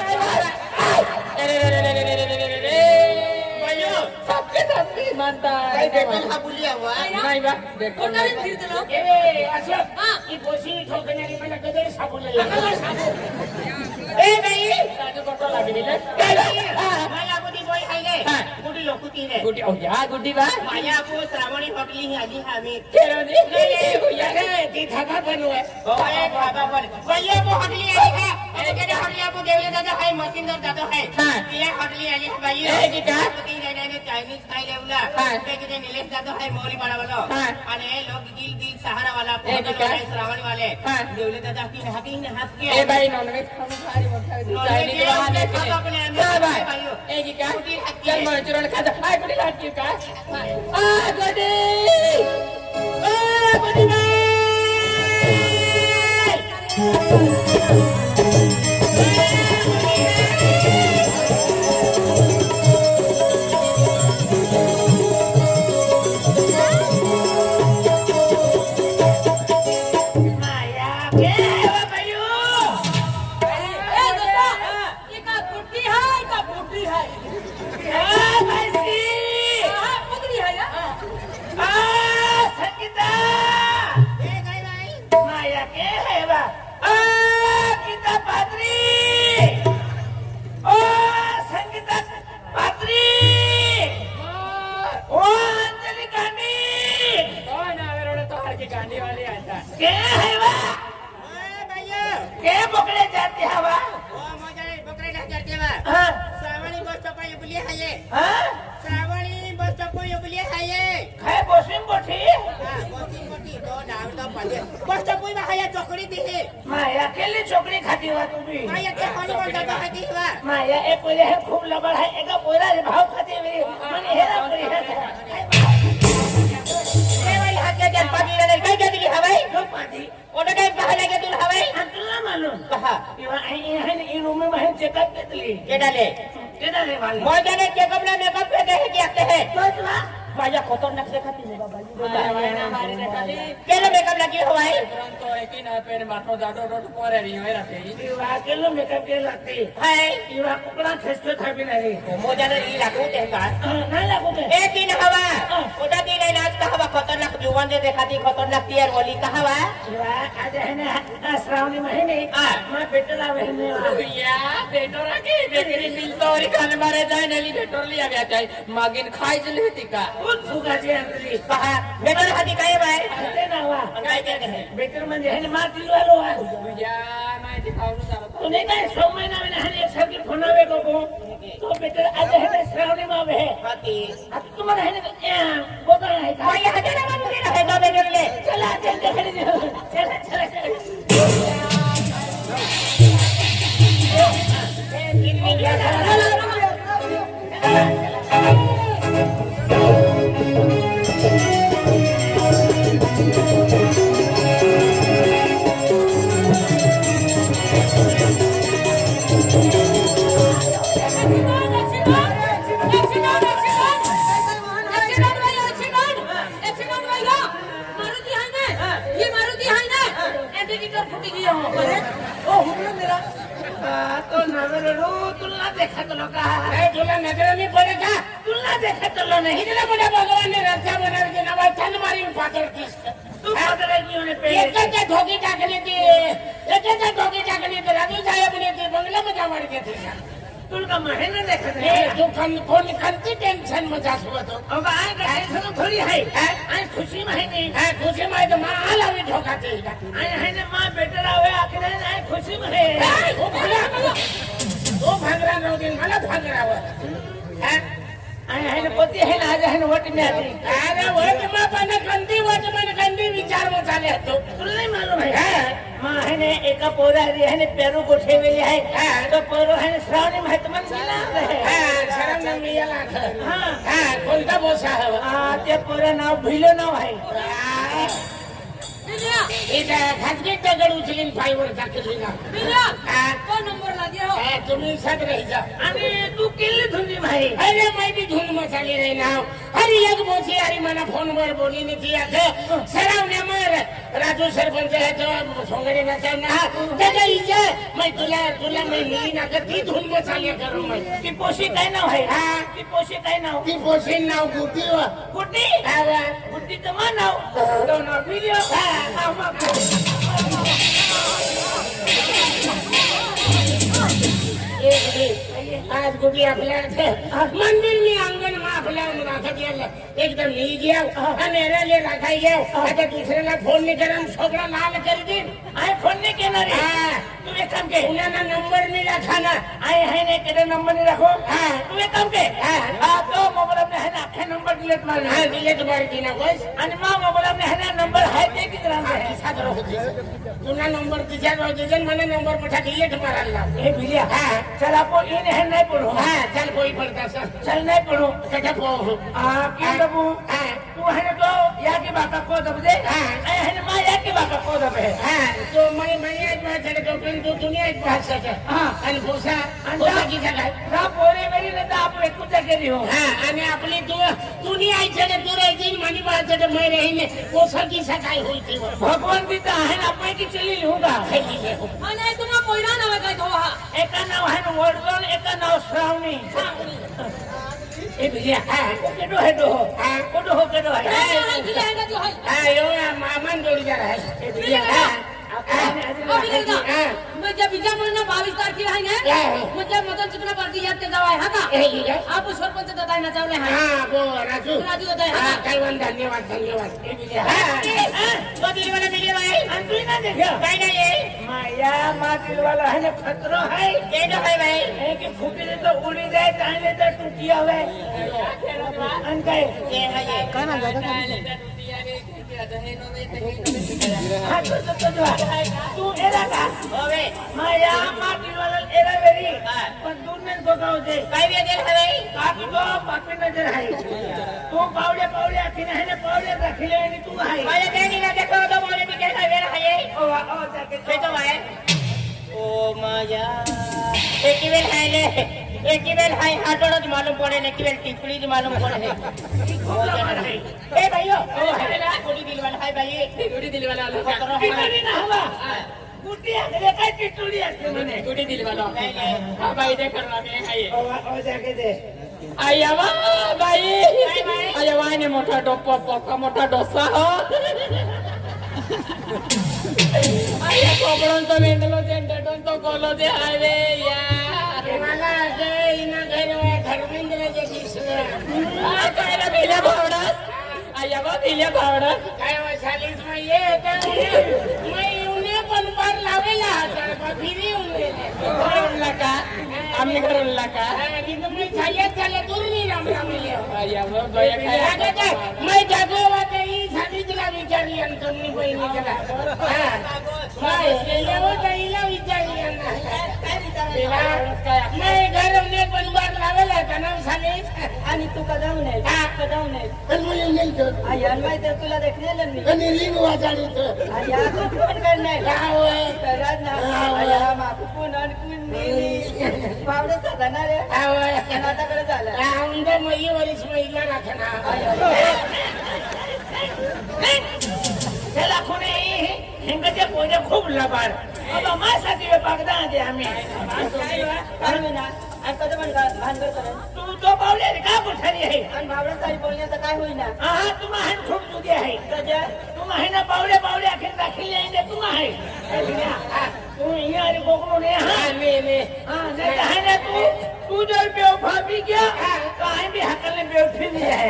सबके मानता है बेबल हा बुलिया हुआ नहीं बा देखो कोणाने फिर दिलो ए असं ही पोशी ठोकण्याची मला कदर साबून ए भाई काजू कटो लागी दिले माया गुडी बोय हायले गुडी लोकुती रे गुडी ओ या गुडी बा माया को श्रावणी पकली है आली हमें केरोजी या रे ती धागा बनवे ओए बाबा पर भैया वो हटली आई है ए के हटली आपको देवले दादा है मशीन दर दादा है ये हटली आई है भाई ए की का ती ने चाइनीज खाई लेवला ते के नीलेश दादा है मोरी बड़ा वाला अने लोग दिल दिल सहारा वाला श्रावणी वाले देवले दादा की हाथी ने हाथ के ए भाई नॉनवेज खाने भारी मोटा चाइनीज बहाने के भाई ए की का चल मंचूरियन खा जा आ गुडी लाट की का आ गुडी खूब लबड़ है एक पोरा भाव खाती मैंने हेरा पड़ी है भाई हाथ के जन पानी ले गई क्या दिली हवाई लो पानी ओने टाइम कहां लगे तू हवाई अंतला मालूम कहां ये रूम में मैं चेकअप के दिली के डाले वाले मोय जाने चेकअप ना मेकअप पे कहे कि आते हैं तो भाई खतरनाक से खाती है बाबा हमारे खाती केलो मेकअप लगी हवाई तो एक ही ना पेन माथो जाडो रोड पर रही है रहते ये केलो मेकअप के लगती है ये कपड़ा खसके खाबी नहीं मो जाने ई लागू ते का नहीं लागू ते एक दिन हवा ओटा दिन नाच का हवा खतरनाक जुबान दे देखाती खतरनाक तियार बोली कहां बा आज है ना श्रावणी महीने मैं पेट्रोल आवेने या पेट्रोल की बेकरी मिल तो और खाने मारे जाए नली पेट्रोल लिया गया जाए मागिन खाई जली थी का फुगा जे अंदली कहा बेटर हाती काय बाय ते ना वा काय काय बेटर म्हणजे हे मार दिलवालो या माहिती खाऊन चालत तूने काय 6 महिना में हर एक साल की फोनावे को तो बेटर आज है श्रावणी माह है हाथी अब तुम्हारा है ना बोतल है का ये हजारा मालूम नहीं है का बेटर ले चला चल देख ले चला चला तो नजर तुलना देखा तो लोग तुलना नजर नहीं पड़ेगा तुलना देखा तो लो नहीं इतना बड़ा भगवान ने रक्षा बना के नवा चंद मारी पाथर किस तू पाथर की होने पे एक के धोखी टाकने थी एक के धोखी टाकने थी राजू साहब ने थी बंगला में जा मार के थी तुल का महीना देखा ए तू कौन कंती टेंशन में जा सुआ तो अब आए का टेंशन थोड़ी है आए खुशी में नहीं है खुशी में तो मां आलावी धोखा थी आए है ने मां बेटर आवे आखिर आए खुशी में है वो भागरा नो दिन मला भागरा हुआ है आए ने पति है ना आज है वोट में आती अरे वोट में पण गंदी विचार में चाले तो तुला नहीं मालूम है मां है ने एका पोरा है ने पेरू गोठे वेले है तो पोरो है श्रावणी महत्मन गेला है श्रावणी मियाला हां कोणता बोसा है ते पोरा नाव भिलो नाव आहे इथे खाजगी दगड उचलीन फाईवर टाकली ना तो नंबर लागे हो तुम्ही साथ रही जा आणि तू केली धुंदी भाई अरे माहिती धुंद मसाली रही ना अरे एक बोची अरे मला फोनवर बोली नाही ती आता सरावण्या मर राजू सरपंच है तो सोंगडे नचा ना त्याच्या इथे मैं तुला मैं मिली ना ती धुंद मसाली करू मैं ती पोशी काय नाव आहे ती पोशी काय नाव ती पोशी नाव गुटी गुटी गुटी तर मा नाव तो नाव व्हिडिओ आज गुटी आपल्या मंदिर में आंगण में आपल्या राखत गेलं एकदम नी गया आणि रेले राखाई गया आता दुसऱ्याला फोन नाही करा सगळं लाल कर दे आय फोन नाही केला रे तू एक काम के उन्हाना नंबर नहीं रखा ना आय है ने केडे नंबर नहीं रखो तू एक काम के तो मोबाइल में है ना आखे नंबर डिलीट मार डिलीट मार की ना बस आणि मा मोबाइल में है ना नंबर है ते कितना है साथ रहो तुना नंबर तिच्या रहो दे મને नंबर पठा डिलीट मारला हे भिलिया चल आपो इन है नहीं पढ़ो चल कोई पढ़ता सर चल नहीं पढ़ो कटा पो क्यों दबू तू है ना तो या के बापा को दब दे है ना मां या के बापा को दब है तो मैं एक बार चले तो फिर तो दुनिया एक बात सच है आणि भोसा की जगह ना पोरे मेरी ना आप एक कुछ करी हो आणि आपली तू दुनिया आई चले तू रही दिन मनी बात चले मैं रही ने भोसा की सगाई हुई थी भगवान भी तो है ना अपने की चली लूंगा आणि तुम्हा कोयरा नाव काय तो हा एका नाव है ना वर्डन एका नाव श्रावणी ए भैया केडो है दो केडो हो केडो है यो मामन जोड़ीदार है ए भैया म्हणजे विजय म्हणून 22 तारखेला आहे ना म्हणजे मदन चिकना पार्टी यात ते जावाय हा का आप सरपंच दादा ना जावले हा वो राजू दादा हा काय धन्यवाद ए भैया तो दिलवाला मिले भाई अंतु ना देखो काय नाही माया मा दिलवाला है ना खतरो है केडो है भाई एक फूटी दे तो उड़ी जाए ताने तो टूटी आवे अन काय ये है का ना दादा तू एरा का होवे माया माटी वाला एरा वेरी पण तू ने बगाव दे काय वेगेल हवे काकी तो पापी नजर है तू पावले आखिने है ने पावले रखले आणि तू आहे माया देनी ना देखो तो बोले की कैसा वेरा है ओ जाके तो आहे ओ माया एक वेल है ले एक वेल है हाटोड़ मालूम पड़े ने केवल टिपड़ी मालूम पड़े ए भाइयों ओ है ना गुडी दिल वाला है भाई गुडी दिल वाला ना हुआ गुडी आगे काय टिटुडी असते म्हणे गुडी दिल वाला हां भाई दे करना में है ओ जाके दे आयावा भाई आयावा ने मोठा डोप्पा पक्का मोठा डोसा हो आया कोबडन तो मेंदलो जेंटन तो कोलो दे हायवे या मला जे इना धर्मेंद्र जे दिसले कायला भिल्या भावडा आयावा भिल्या भावडा काय वाचालीस मैं ये मैं उन्हें पण पार लावेला तर फिरी उन्हें आम्ही घरला का मैं जागो साधी तुला विचारली आणि तुम्ही बहिणी केला विचारली मैं घर में परिवार लावेला का नाव सांगे आणि तू कदाऊ नाही कदाऊ नाही पण मुली नाही तर आई अनवाय तर तुला देखलेलं मी आणि रिंग वाजाडी तर आई आता कोण करणार गाव करत ना आई हा मागू कोण अडकून नेली पावडे जाणार रे नाटाकडे झालं आमच्या मई वरीस महिला राखना त्याला कोणी हिंगच्या पोऱ्या खूप लबाड बाबा माझ्यासाठी बागदा दे आम्ही कधी म्हणतात भानगड करत तू तो पावले का पुठारी आहे आणि भावड्या साडी बोलण्याचं काय होईना हा तुम्हा आहे खूप जुदी आहे तुम्हा आहे ना पावले पावले अखेर दाखिले आहे तुम्हा आहे तू यहाँ अरे कोकरो ने हाँ नहीं है ना तू जर बेवफा भी गया तो आए भी हकल ने बेवफी भी है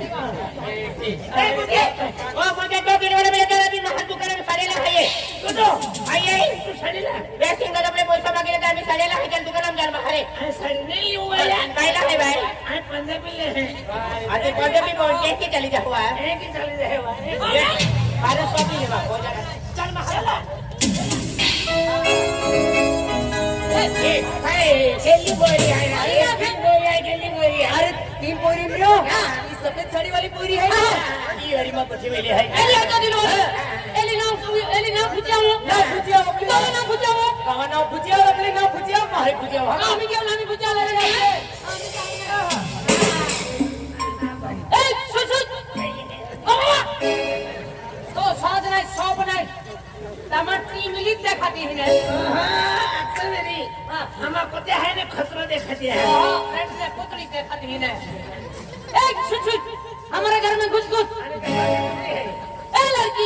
मुझे तो दिन वाले मेरे घर भी नहा तू करे साडेला आहे तो आइए तू साडीला बेसिंग का अपने पैसा मागे तर आम्ही साडेला आहे चल दुकान जाणार बाहेर संडे हुआ है कायला आहे भाई आए पंजाबी ले हैं आज कोणते भी बोल के चली जा हुआ एक ही चली रहे हुआ भारत कॉपी ले बाप हो जाएगा चल मसाला गेली बोरी आहे गेली बोरी आहे अरे तीन पोरी मिलो सफेद साड़ी वाली पूरी है ना ये हरी मां पछे वेले है एली आता दिलो एली ना खुजाओ ना भुजिया ना खुजाओ कहां ना भुजिया अपने ना भुजिया मारे भुजिया आम्ही घेऊन आम्ही खुजा ले रे ए सुसुत बाबा तो साध नाही सौप नाही टमाटी मिली देखाती है ना अक्सर मेरी हम कोते है ने खतरा देखती है फ्रेंड से पुतली देखाती है ना ए सुसुत हमारे घर में घुस घुस ए लड़की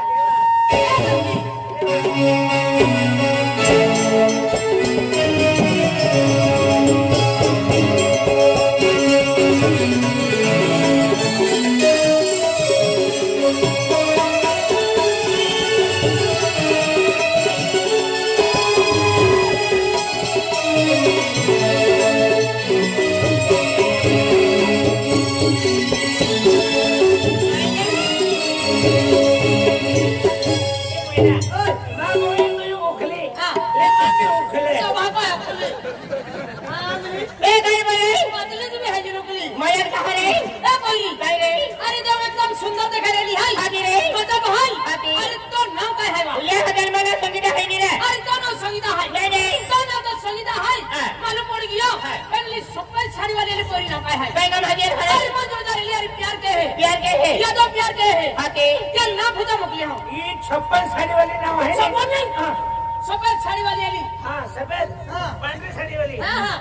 छप्पन साड़ी वाली नाम है सफेद साड़ी वाली एली हाँ सफेद पांढरी साड़ी वाली हाँ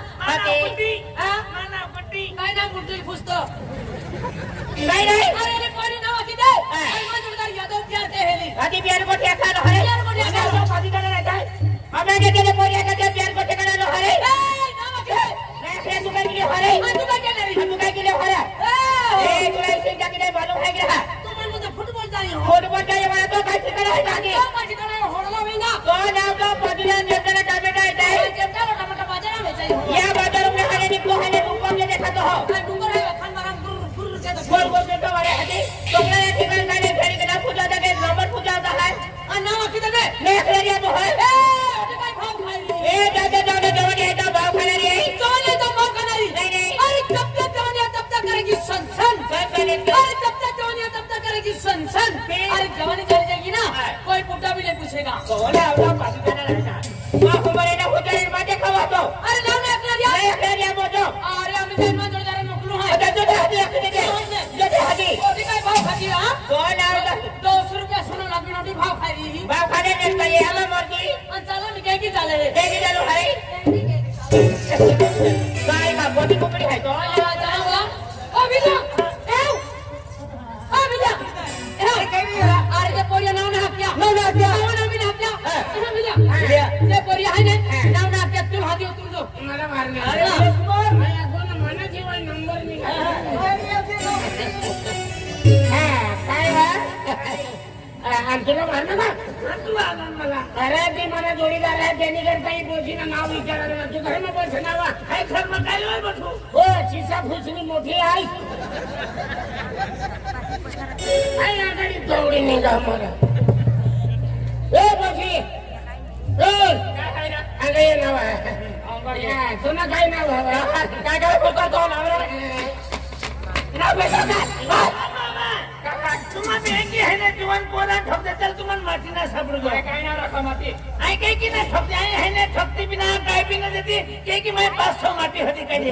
माना पट्टी काय ना गुड्डी पुस्तो नहीं नहीं अरे ले कोणी नाव किती अरे माझ्याकडे यादव प्यार के हेली आदि प्यार को ठेका लो हरे प्यार को ठेका लो शादी करना रहता है हमें के तेरे पोरिया का प्यार को ठेका लो हरे नाव के मैं फ्रेंड को के लिए हरे तू काय केलं रे हम के लिए हरे ए तू ऐसे क्या के मालूम है क्या तू मन मुझे फुटबॉल जाई हो फुटबॉल का ये वाला तो काय ठिकाना है आगे तो माझी कडे होडला वेंगा तो नाम लो पदिला नेतना टमेटा है जेवटा टमाटर बाजारा में जाई हो या बाजार में हरे नि को हने को ले देखा तो हो काय डुंगर है खान मारा गुर के तो गोल गोल बेटा वाले हटे तोकला ने ठिकाना का ने फेरी के पूजा था के नंबर पूजा था है नाव किती दे ने खरिया तो है ए काय भाव खाई ए जाते जाते जवानी है तो भाव खाने रे चोले तो भाव खानारी नहीं अरे जब तक जवानी तब तक करेगी सनसन अरे जब तक जवानी तब तक करेगी सनसन अरे जवानी चली जाएगी ना कोई पुट्टा भी नहीं पूछेगा बोला वाला पासी जाना रहता मां हमारे ना हो जाए माटे खावा तो अरे जाओ ना अकेला दिया नहीं खरिया मोजो अरे हम जन्म जोड़ जरा नोकलू है अच्छा जो हाथी रखने के जो हाथी ओदी काय भाव खाती हां कौन आउगा 200 रुपया सुनो लगी नोटी भाव खाई रही भाव खाने में चाहिए हम मर्जी चलो निकल की चले देखी चलो है गाय का बॉडी कुकड़ी है तो जाओ ओ बिजा ए ओ बिजा अरे ये पोरिया नाव ना क्या नाव ना क्या बिजा ये पोरिया है ने नाव ना क्या तुम हाथी उतर दो मला मारणे अरे माझ्या दोन मनाची वय नंबर निघाला काय तुला मारलं ना तू आनंद मला अरे ती मला जोडीदार आहे त्यांनी करता ही पोशीनं नाव विचारायला तू धर्म पोष नावा काय धर्म काय होय बसू हो चिसा फुसणी मोठी आहे काय आघाडी तेवढी निघा मला ए पोशी अगं ये नाव आहे तुला काय नाव हवं काय काय बोलतो तो नाव तुम्हाला बेंकी आहे ना जीवन पोरा ठोकते तर तुम्हाला माती ना सापडू काय नाव राखा माती आई काही की नाही ठोकते आई आहे ना ठोकते बिना काय बिना देते काही की माझ्या 500 माती होती काही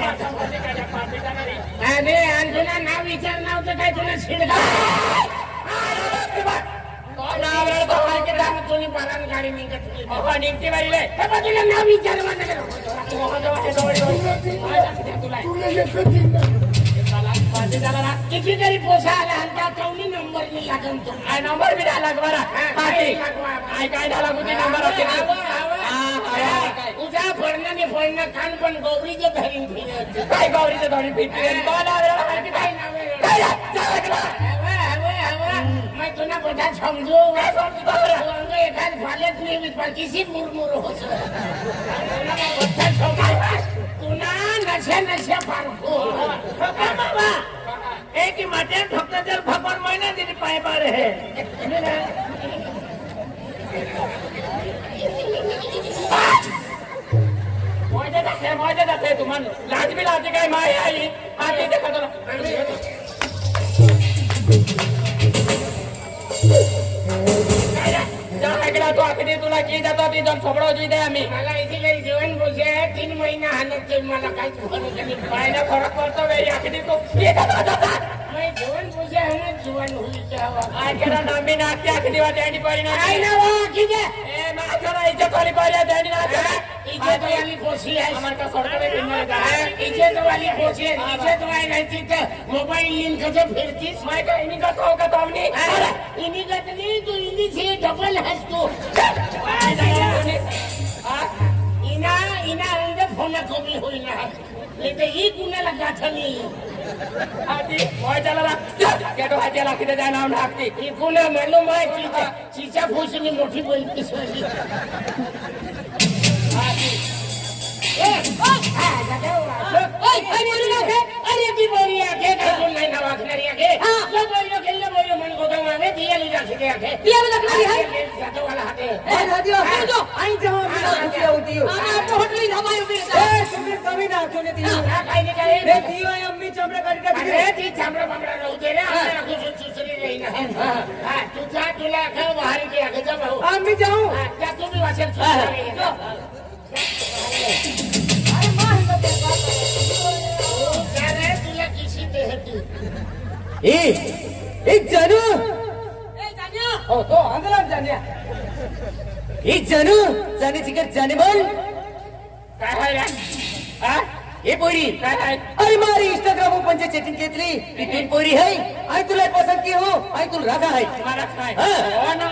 अरे आणि तुला नाव विचार नाव तर काय तुला शिडका तुम्ही पारान गाडी निघते बारीले तुला नाव विचार किती तरी पोसा आला आणि त्या चौली नंबर मी लागन तो नंबर बी झाला बरा काय झाला कुठे नंबर होते तुझ्या फडणं फडणं खान पण गौरीचे धरी काय गौरीचे धरी फिरते काय मैं तुला बता समझू एखाद फालत नहीं पर किसी मुरमुर हो तुला नशा नशा फारको बाबा एक ही माटे ठोकते तर भगवान महीना दिन पाए पा रहे मजा जाते तुम्हाला लाज बी लाज काय माय आई आधी देखा तो आखरी तुला की जातो ती दोन सोबडा जोई दे आम्ही मला इथे काही जेवण बोलते 3 महिना हालत मला काहीच पाहायला फरक पडतो वेळी आखरी तो मैं जेवण बोलते हमें जीवन होई जावा आखरा नामी ना त्या आखरी वाटे आणि परी ना काय ना वा कीजे ए माझा इज्जत वाली परी देणी ना इज्जत वाली पोसी है हमार का सरकार किन्ने का है इज्जत वाली पोसी है इज्जत वाली नहीं तो मोबाइल लिंक से फिरतीस मैं का इन्हीं का तो का हमने इन्हीं का नहीं तो इन्हीं से डबल हंस तो इना इना इधर फोन को भी हुई ना लेकिन ये कुने लगा था नहीं आदि मोय चला रहा क्या तो हाथ लाके जाए नाम नापती ये कुने मालूम है चीचा फूसनी मोटी बोलती सोली आदि अरे की बोली आके काय नाही ना वागणारी आके लो बोलियो केल्ले बोलियो मन को तो माने दिया ले जा के आके दिया ले लकड़ी है जातो वाला हाथे ए हदियो जो आई जाओ मैं होती हूं आप होटली धमाई उभी ए तुमने कभी ना सुने दी ना काय ने काय रे दियो अम्मी चमड़ा काटी काटी रे ती चमड़ा बमड़ा रहू दे रे हमरा कुछ चुचरी रही ना हां तू जा तुला का बाहर के आगे जा भाऊ अम्मी जाऊं जा तू भी वाचन चुचरी जो अरे मां है बते अरे तुला किसी देहती एक जानू ओ तो अंदर जाने एक जानू जाने चिकन जाने बोल काय हाय रे हां हे पोरी काय हाय अरे मारी इंस्टाग्राम ओपन चे चॅटिंग घेतली ती तीन पोरी है आई तुला पसंद की हो आई तुला रागा है मला काय हां ओ ना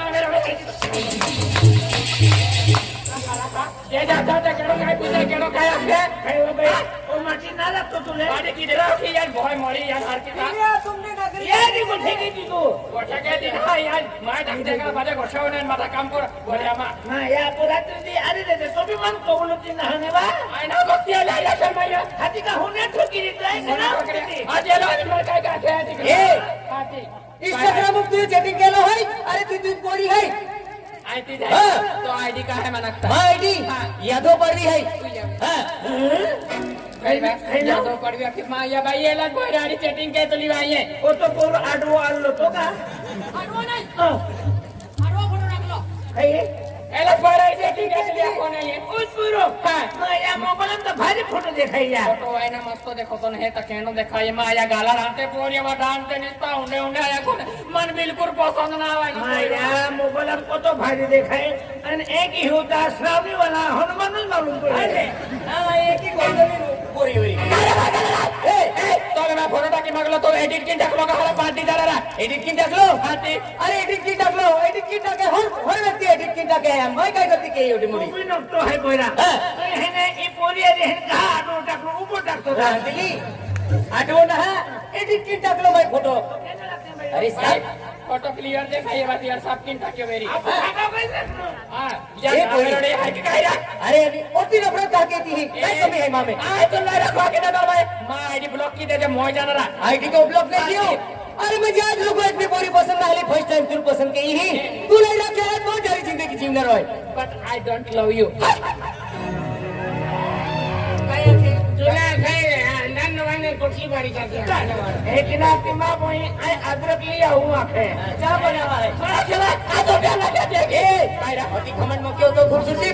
ये जाता था केड़ो काय पूछे केड़ो काय आखे काय हो बे ओ माटी ना रखतो तुले माटी की जरा की यार भय मरी यार हर की ये तुमने नगरी ये नी गोठे की दी तू गोठा के दिन हां यार माय ढंग देगा बाजे गोठावने माथा काम कर बोलिया मा ना या पुरातन दी अरे दे तो भी मन कोबलती ना हने बा आईना गोती आला या शर्माया हाथी का होने ठोकी दी ट्राई करा आज ये लोग मर काय का थे ए हाथी इंस्टाग्राम पर तू चॅटिंग केलो है अरे तू तीन पोरी है आईती जाए तो आईडी का है मनकता हां आईडी यादव पड़वी है हां कई बार यादव पड़वी के मां या भाई ये लग बोराड़ी चैटिंग के तो लिवाई है ओ तो पूर आडवो आलो तो का आडवो नाही आडवो फोटो टाकलो काय एला बोराड़ी चैटिंग के लिया कौन है ये उस पूरो हां या मोबाइल तो भारी फोटो देखाई या फोटो है ना मस्त देखो तो है त केनो देखाई मां या गाला राते पोरिया वा डांटे निस्ता उंडे उंडे आया कोन मन बिल्कुल पसंद ना आवे हां या मोबाइल को तो भारी देखाई अन एक ही होता श्रावणी वाला हनुमान मालूम पड़े हां एक ही गोंदली पोरी होरी ए तो मैं फोटो की मगलो तो एडिट की देखलो का हला पार्टी जा रहा एडिट की टाकलो हाथी अरे एडिट की टाकलो एडिट की टाके हर व्यक्ति एडिट की टाके मैं काय करती के एवढी मुडी भी नकतो है बोरा है ने ई पोरी रे का आडो टाकलो ऊपर टाकतो दिली आठवण हा एडिट की टाकलो मैं फोटो अरे साहब फोटो क्लियर देखाइए बात यार सब किन ताकियो मेरी आप काका कैसे हां ये कोई रे है कि कायरा अरे अभी ओती नफरत का कहती है क्या कमी है मां में आए तो ला रखो के ना दबाए मां आईडी ब्लॉक की दे मोय जानरा आईडी को ब्लॉक नहीं कियो अरे मैं आज लोग अपनी पूरी पसंद आली फर्स्ट टाइम तुम पसंद के ही तू नहीं रखे है तो जारी जिंदगी जीना रोय but I don't love you तुला काय नन्न वाने कुठली बारी करते एक ना की मां बोई आई अदरक लिया हूं आखे क्या बनावा है चला चला आ तो क्या लगा देखे कायरा होती खमन में क्यों तो खूबसूरती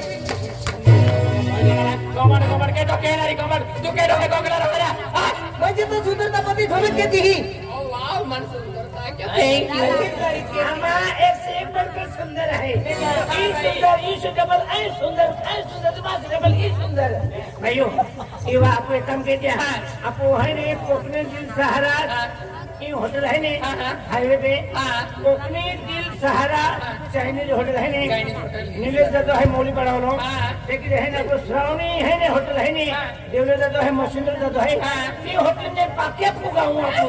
कमर के तो कहना रे कमर तू कह रहा है कोगला रहा मुझे तो सुंदरता पति धमक कहती ही ओ वाओ मन सुंदरता क्या थैंक यू हमारा एक से एक बढ़कर सुंदर है ई डबल आई सुंदर दिमाग डबल ई सुंदर भाइयों ये वो आपको एक काम कह दिया आपको है ने कोकने दिल सहारा ये होटल है ने हाईवे पे कोकने दिल सहारा चाइनीज होटल है ने नीलेश दादा है मौली पड़ा वालों एक है ना को श्रावणी है ने होटल है ने देवले दादा है मसिंद्र दादा है ये होटल में पाके पुगा हूं आपको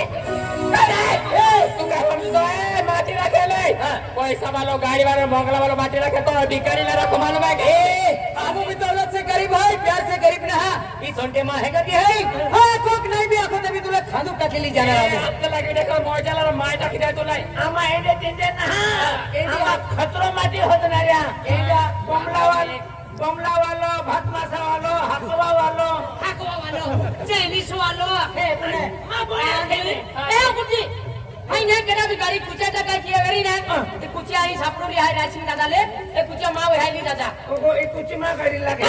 तू क्या समझो है माटी रखे ले पैसा वालों गाड़ी वालों मोगला वालों माटी रखे तो भिखारी ना रखो मालूम है कि आबू भी दौलत से गरीब है प्यार से गरीब ना ई सोंटे मां है गति है हां कोक नहीं भी आखो तभी तुला खादू का के लिए जाना है आपके लगे देखो मोजाला रो माटा की दे तो नहीं आमा एडे तिंजे ना आमा खतरो माटी होत ना रे एडा कमला वालो भात मासा वालो हकवा वालो चाइनीज वालो हे बोले मां बोले ए कुटी हाय ने केना बिगारी कुचा टका किया करी ना ते कुचा आई सापरो री हाय राशिन दादा ले ए कुचा मां हाय नी दादा ओगो एक कुछ मां गाड़ी लगे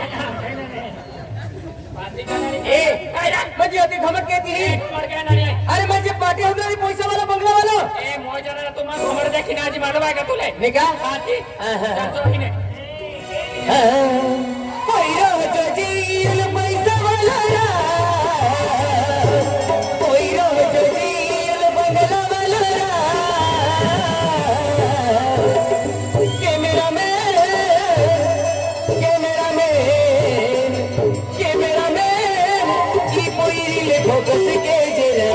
ए कायरा मजे अति घमट कहती है मर गया ना अरे मजे पार्टी होना पैसा वाला बंगला वाला ए मोजाला तुम हमर देखी ना जी मालूम है का तुले निका साथी तो ही ने पैरा जो जील पैसा वाला पैरा जो जील बंगला वाला कैमरा मैन ई पोईरी ले फोकस के जरा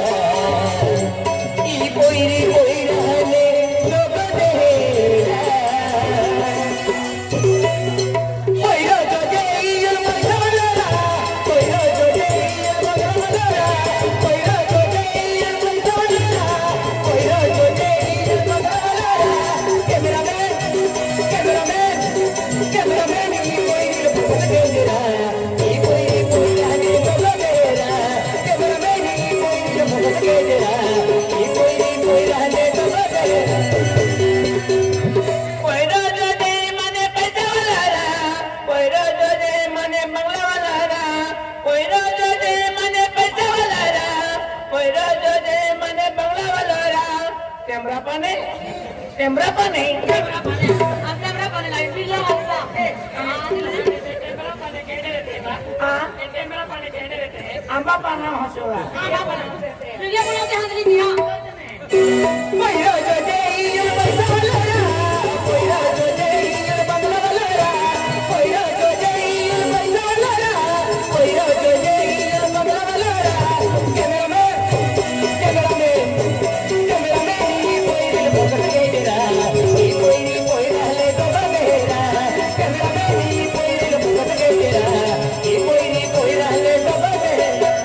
ई पोईरी रहले लोग देरा पैरा जो जील पैसा वाला पैरा जो जील पैसा वाला पैरा जो जील पैसा वाला पैरा जो जील पैसा वाला कैमरा मैन ई पोईरी ले फोकस के जरा ई पोईरी रहले लोग देरा कैमरा मैन ई पोईरी ले फोकस के जरा ई पोईरी रहले लोग देरा पैरा जो दे मने पैसा वाला पैरा जो दे मने बंगला वाला पैरा जो दे मने पैसा वाला पैरा जो दे मने बंगला वाला कैमरा पाने कैमरा पाने लाइट भी लगा कैमरा पाने कहने रहते हैं हां कैमरा पाने कहने रहते हैं अंबा पाना हसुआ वीडियो बनाते हाथ नहीं दिया पैरा जो जील पैसा वाला पैरा जो जील बंगला वाला पैरा जो जील पैसा वाला पैरा जो जील बंगला वाला कैमरा मैन ई पोईरी ले फोकस के जरा ई पोईरी रहले तो बनेरा कैमरा मैन ई पोईरी ले फोकस के जरा ई पोईरी रहले तो बनेरा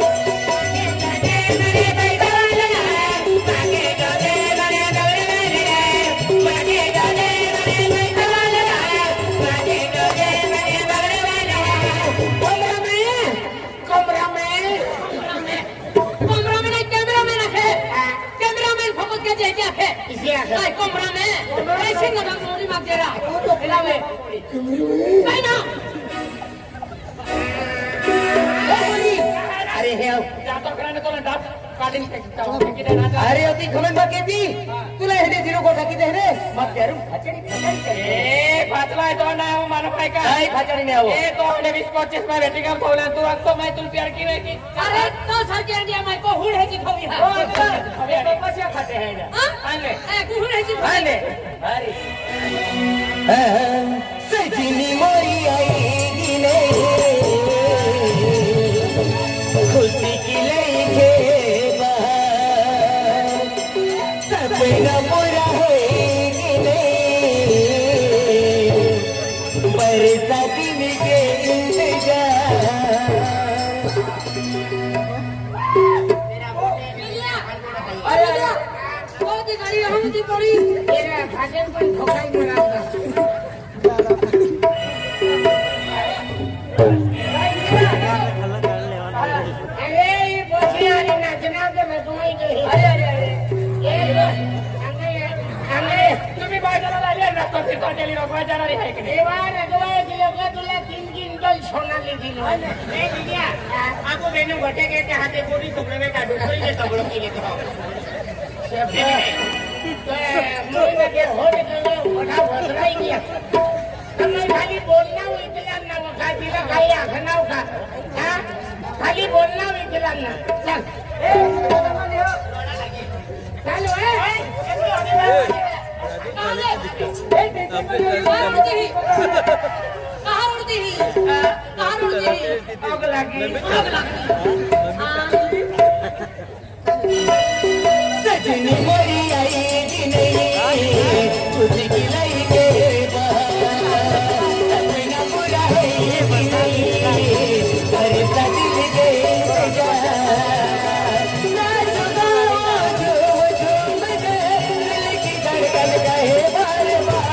कैमरामैन फोकस के जे क्या है आई कैमरामैन ऐसे ना मोरी मार दे रहा तो खिलावे नहीं ना अरे हे जातो कराने तो ना काटिंग फेंकी देना अरे अति खमन बाकेती तुला हेडे जीरो को ठाकी दे रे मत यारू खचड़ी ए फाचला है तो ना वो मालूम है का काय खचड़ी में आओ ए तो हमने 20-25 में बेटी का बोला तू अब तो मैं तुम प्यार की नहीं की अरे तो सर के इंडिया में को हुड़ है जी खोवी है अबे तो पछिया खाते हैं ना हां ए को हुड़ है जी आले अरे सजनी मोरी आएगी नहीं खुशी की लेके बाहर सब हम दी पड़ी तेरा भाजन पण ठोकाई मरा अरे ये बोझे वाली नाचना के मैं तुम्हें गई अरे ये तुम्ही बाजाराला आले ना तो ते कोटेली बाजाराला आहे की ए बा रगवाय किलो का तुला 3 क्विंटल सोना दिलो ए दिया आपको बेनो घटे के हाथे पूरी टुकड़े में काटो कोई ने टुकड़ो की लेते हो मुझे लगे हो निकले बड़ा भसराई किया तुम्हें खाली बोलना हुई चला ना वो खा दिला खाई आखना का हां खाली बोलना हुई चला ना चल चलो कहाँ उड़ती ही आग लगी सजनी मोरी आएगी नहीं उसकी लाई के सपना पूरा है नहीं अरे सदिल के ना जुदा जो मगे दिल की धड़कन कहे बार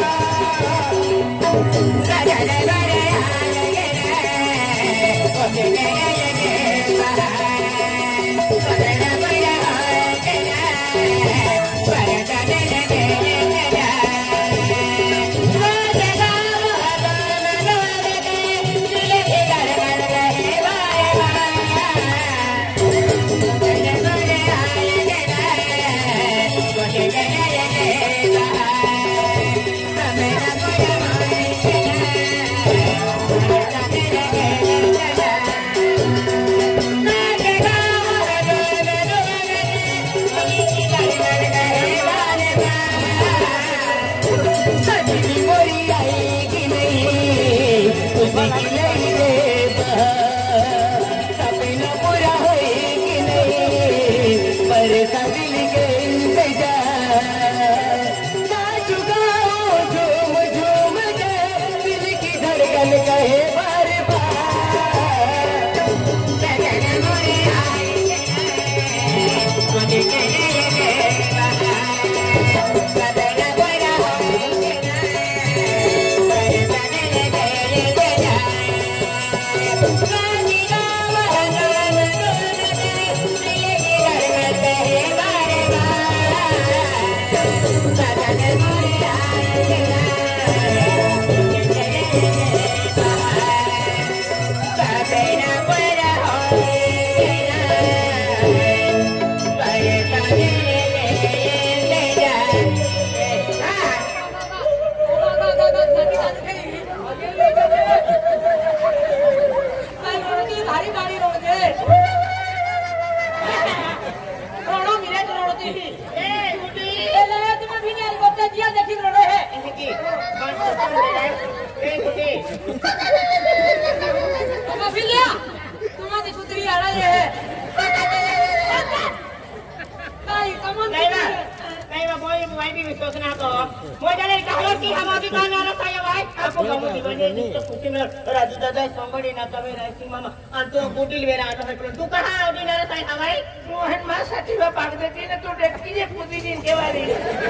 राजू दादा संगडी ना तवे रायसिंग मामा आणि तो कुटील वेरा आता तू कहा ऑर्डिनरी साई हवाई मोहन मासाठी वा पाक देते ना तो डेटकी जे पुदी दिन केवारी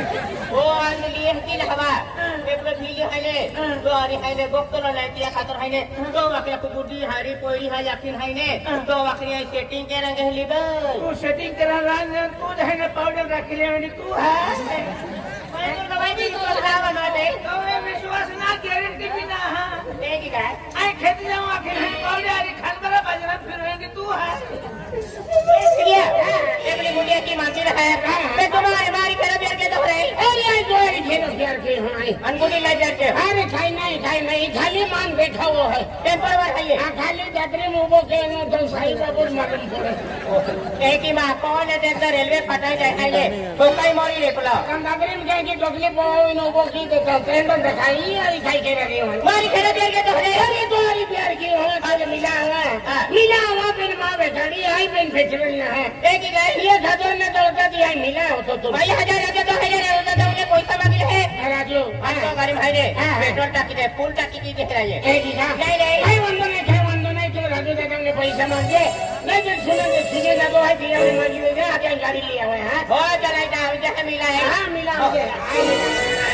ओ आणि लिए की हवा पेपर फिली हाले तो आणि हाले गोक्तला लायती खातर हाले तो वाकला कुटी हारी पोळी हा याकिन हायने तो वाकली सेटिंग के रंग हली बस तू सेटिंग करा रान तू जहाने पावडर राखले आणि तू हा मैं तो भाई तू हवा ना दे तो विश्वास ना गॅरंटी बिना हा ए की काय आई खेती जाऊं आखिर पावडर आणि खानबरा बाजारात फिरवेंगे तू हा क्लियर एकली गुडिया की मांगी है मैं तुम्हारे मारी कर बियर के तो रे अरे जोरी खेलो बियर के हां अनगुडी ला जाके अरे खाई नहीं खाली मान बैठा हुआ है पेपर वर है हां खाली जात्री में वो के ना तो सही बाबू मालूम पड़े एक ही मां कौन है देखता रेलवे फटाई जाए ये ठोकाई मोरी रेपला कंदागरी में जाके टोकली पाओ नो वो की देता ट्रेन में दिखाई आई खाई के रही हूं मारी कर बियर के तो रे अरे तुम्हारी प्यार की हो आज मिला हुआ फिर मां बैठाड़ी आई पेन फेचरल ना है एक ही गए ये खबर में दौड़ता दिया मिला हो तो तुम भाई 1000 तो 1000 होता तो उन्हें पैसा मांगे है राजू आपको गाड़ी भाई ने पेट्रोल टाकी दे फुल टाकी की दिख रही है एक ही नहीं राजू दादा ने पैसा मांगे नहीं सीधे ना तो है दिया में मौजूद है आगे गाड़ी लिया हुआ है हो चला जा जहां मिला है हां मिला मुझे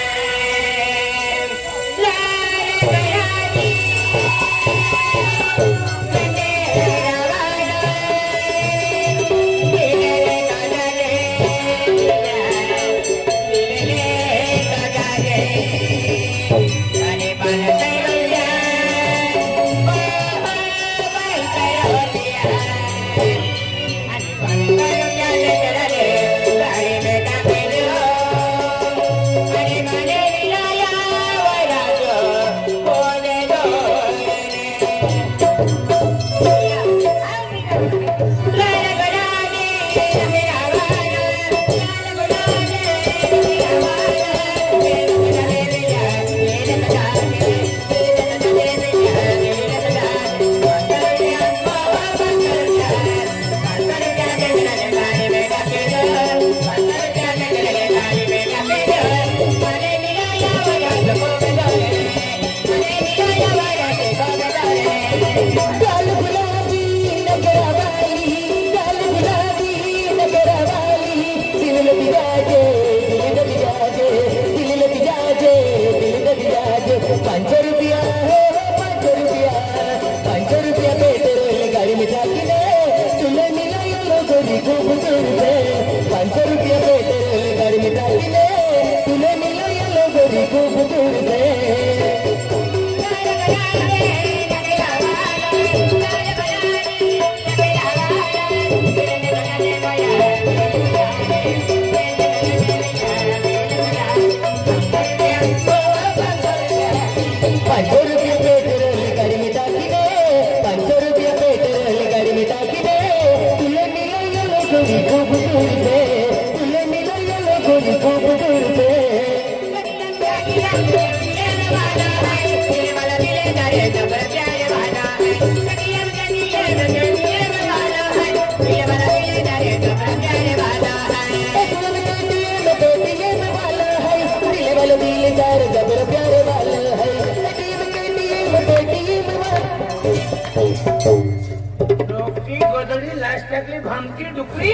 भामकी डुकरी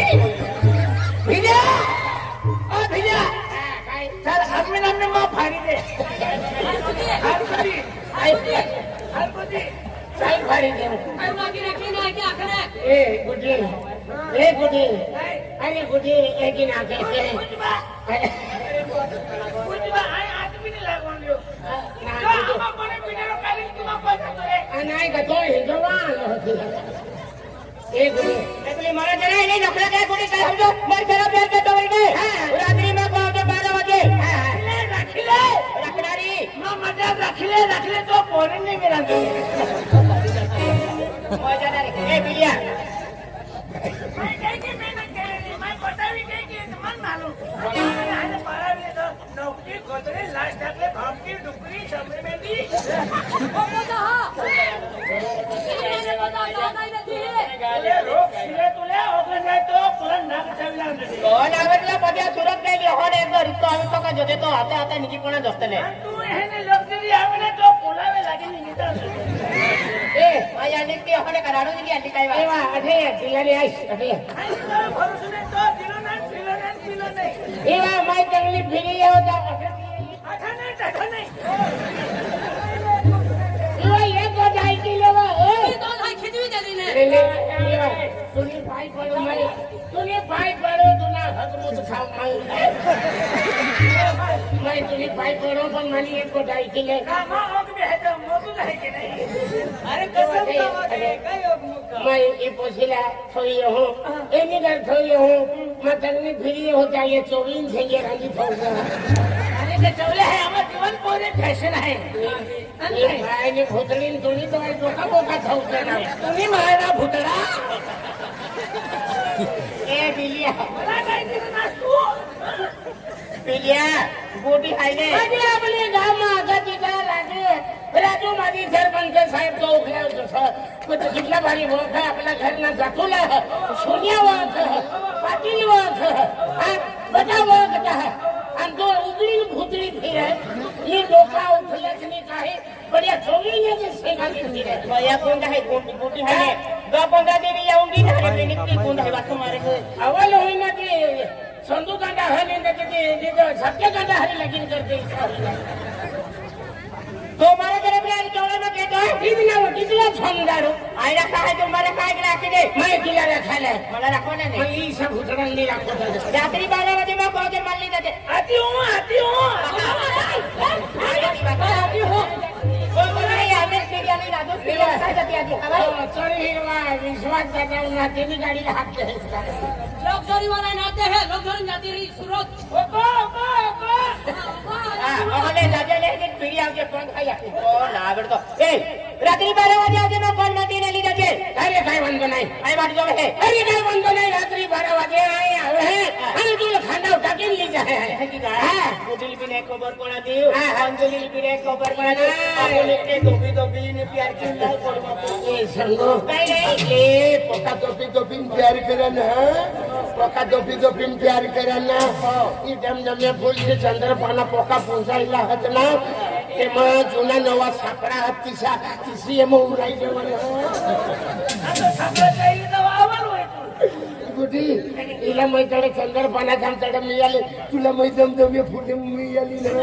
भिजा ओ भिजा सर अपने नाम में मां फाड़ी दे हर कोई साइड फाड़ी दे बाकी रखी ना क्या करे ए गुडी अरे गुडी एक ही ना कहते हैं कुछ बा आदमी नहीं लगन लियो ना हम बड़े बिना काली तुम पैसा करे नहीं का तो हिंदुआ एक गुडी मारा जरा नहीं नखरा क्या गुडी का हम जो मर तेरा प्यार के तो के रात्रि में पहुंचे 12 बजे रख ले रखनारी मां मजा रख ले तो पोरे नहीं मेरा तो मजा ना ए बिलिया मैं कह के मैं पता भी कह के मन मालूम मैंने पढ़ा भी तो नौकरी गोदरे लास्ट तक ले भामकी डुकरी सामने में दी ओ बता मैंने बता नहीं रहती है गाले रोक सिले तुले ओके नहीं तो पुरन नाक चला दे कौन आवतला पद्या सुरत नहीं ले होने एक बार तो हम तो का जोते तो आता निकी कोना दोस्तले तू एने लग्जरी आवेने तो पुलावे लागे नहीं तो ए आया निकी होने कराडो जी आंटी काय वा एवा अठे दिलाले आइस अठे भरोसा नहीं तो दिलो नहीं एवा माय जंगली फिरी होता अठा नहीं ये तो जाई की लेवा ए तो भाई खिचवी जल्दी ने ले तूने भाई पढ़ो तूना हक मुझ खाओ मैं तूने भाई पढ़ो पर मानी एक को जाई की ले मां हक में है तो मौजूद है कि नहीं अरे कसम का मैं ये पोछिला थोई हूं एनी घर थोई हूं मैं तंगनी फिरी हो जाए 24 से ये रंगी फोड़ अरे के चौले है हमारा जीवन पूरे फैशन है ये भाई ने भूतड़ी तुनी तो आई धोखा बोका था उसने तुनी मारा भूतड़ा ए बिलिया बड़ा नहीं तेरा तू बिलिया गोटी खाइले अरे अपने गांव में आगा जीता लागे राजू मादी सरपंच साहब तो उखला तो कितना भारी वो है अपना घर ना जातुला है सोनिया वो है पाटिल वो है बता वो क्या है हम तो उगली भूतड़ी फिर है ये धोखा उठले नहीं काहे बढ़िया छोरी है जिससे गाली फिर है भैया कौन है गोटी है 10-15 दिन जाऊंगी ना क्लिनिक की कौन है बात तुम्हारे को अवल होई ना की संदू कांडा है नहीं कि जो सबके कांडा हरी लगिन करते तो हमारे घर में आज जोड़े में कहते हैं कितना छंदारो आई रखा है तुम्हारे काय के रख दे मैं किला रखा ले मला रखो ना मैं ये सब उतरन नहीं रखो रात्रि 12 बजे मैं पहुंचे मान ली जाते आती हूँ चोरी हिरवा विश्वास करता हूँ ना तेरी गाड़ी हाथ से लग्जरी वाला नाते हैं लग्जरी जाती रही सूरत रात्रि 12 बजे आगे मैं कॉल मत देने ली जाते अरे काय बंदो नहीं आई बात जो है अरे काय बंदो नहीं रात्रि 12 बजे आए हैं अरे तू खाना उठा के ले जाए हां मुझे भी ने खबर पड़ा दियो अंजलि भी ने खबर पड़ा दियो अबोले के दोबी ने प्यार किया पड़वा ये संगो नहीं ए पक्का दोबी प्यार करना पक्का दोबी प्यार करना ये दम में फूल से चंद्र पाना पक्का पहुंचाइला हतना ते म जुना नवा सापडा तिसरी म उराई देवन गुडी इला मैकडे चंद्र पाना थांब तड मिळाले तुला मैदम दम फुले मिळाली ना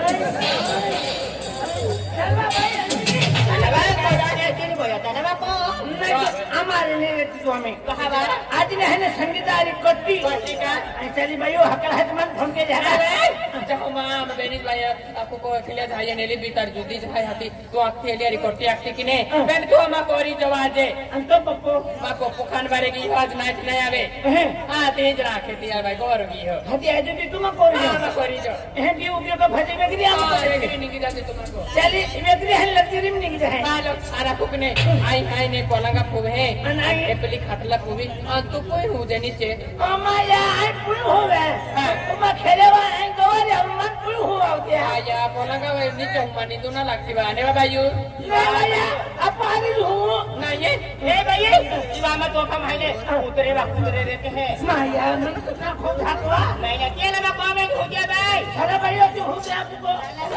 हमारे ने हमें आज ने है संगीतारी कट्टी चली भाई हकल है मन फंके जा देखो मां बेनी भाई आपको को खिले जाय नेली भीतर जुदी जाय हाथी तो आखी एली कोटी आखी किने बेन तो मा कोरी जवाजे अंतो पप्पो मा को पुखान बारे की आज नाच नहीं आवे हां तेज राखे दिया भाई गोरगी हो हती आज भी तुम कोरी मा कोरी जो है भी उपयोग का भजे में गिरी हम निकी जाते तुमको चली वेकरी है लतीरी में निकी जाए मालो सारा फुकने आई ने कोलंगा फुग है एपली खाटला फुगी तो कोई हो जे नीचे अमाया आई पुल होवे तुम खेलेवा आई गोरे हम मत पुल हो आते आया कोलंगा वे नीचे मानी दोना लगती बा ने बाबा यू भैया अपारी हो ना ये ए भैया जीवा मत तो हम है उतरे रहते हैं माया मन कितना खो खावा नहीं ना केला में कमेंट हो गया भाई चलो भैया तू हो गया आपको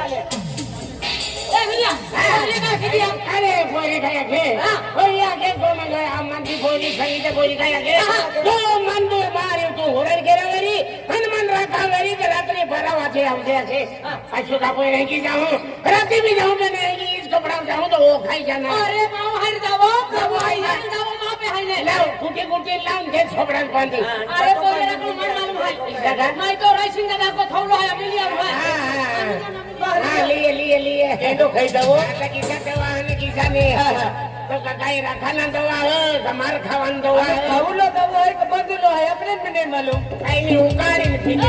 ए भैया ये का किया अरे बोली खाया के भैया के को मन गया मन की बोली खाई के बोली खाया के तो मन दो मारे तो होरर के रवरी हनुमान रखा गरी के रात्रि 12 बजे आउते आसे अच्छो का कोई नहीं की जाऊं रात्रि भी जाऊं मैं नहीं इस कपड़ा जाऊं तो वो खाई जाना अरे मां हर जाओ कब आई जाओ मां पे है ले लाओ कुटी लाऊं के छोपड़ा बांधी अरे कोई ना कोई मन मालूम है मैं तो राइसिंग दादा को थौलो है मिलिया है हां लिए केडो खाई दो लगी का दवा है की जाने तो ककाई रखा ना दवा है हमार खावन दवा है खाऊलो दवा है बदलो है अपने में नहीं मालूम आई नहीं उकारी नहीं पीने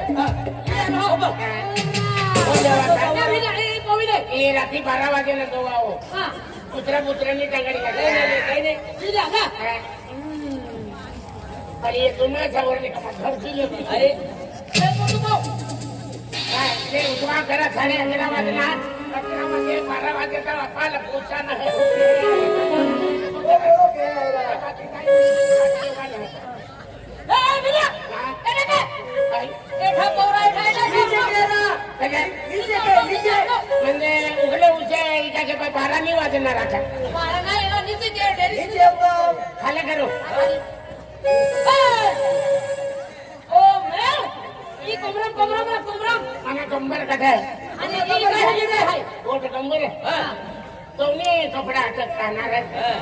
ये राती 12 बजे ना दवा हो पुत्रा नहीं टंगड़ी का अरे ये तुम्हें सवरने का घर से ले अरे ये उठवा करा थाने अंगना वाजना अंगना वाजे 12 बजे का अपाल पूछा ना है म्हणजे उगले उचे इटाके पे 12 नहीं वाजना राखा 12 नाही नीचे नीचे होगा खाले करो ओ मैं ये कुमरम माने कंबर कटे आणि ये काय आहे वो तो कंबर है तो ने कपड़ा अटक खाना रे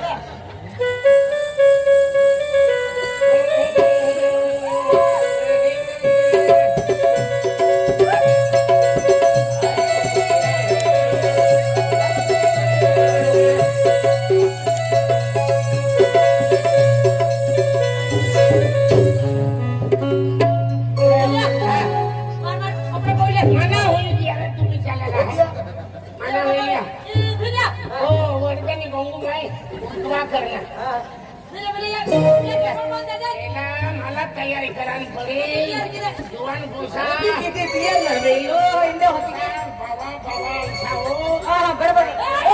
मना होई गया रे तुम्ही चालेला मना होई गया ओ वर्गनी गंगू भाई दुआ करना एला मला तयारी करायला पडेल दुवान पुसा किती तयार नाही रे ओ इंदे होती बाबा साओ हां बरोबर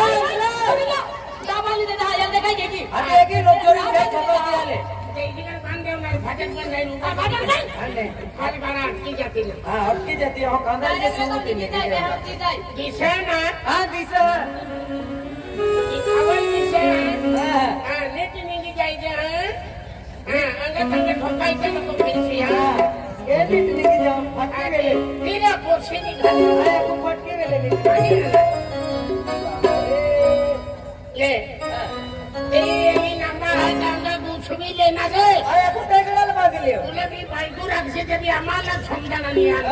दाबाली दे हा याल काय घ्यायची अरे एक लोक जोडी घ्या खबर आले ते इकडे बांध देणार फाटक पण जाईल फाटक नाही? खाली बारा अटकी जाते ना हां हटकी जाती हो कांदा के सुनते नहीं दिसे ना हां दिसा आवल दिसे नीट निघी पोछे नहीं खाने अरे को फटके ले ले ले ए नम्मा जाऊंगा कुछ भी लेना दे अरे को टेकड़ा लगा दिले तुला भी बायको राखशे ते आम्हाला समजाना नाही यार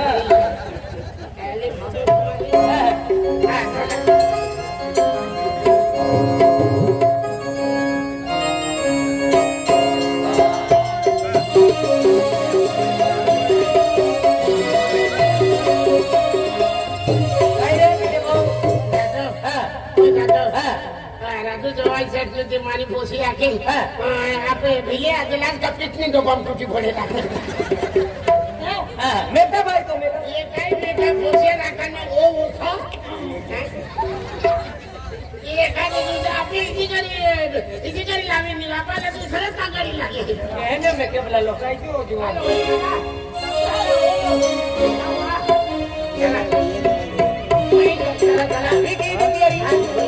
राजू जवाई सेट जो मारी पोसी आके आप भिले अगला का पिटने दो बम टूटी पड़े राखे मेटा भाई तो मेटा ये काय बेटा पोसी राखने ओ उठो ये काय जो आप इजी करी लावे नहीं वापाला दूसरे का गाड़ी लागे कहने में के बोला लोकाई क्यों जुआ चला विकी तैयारी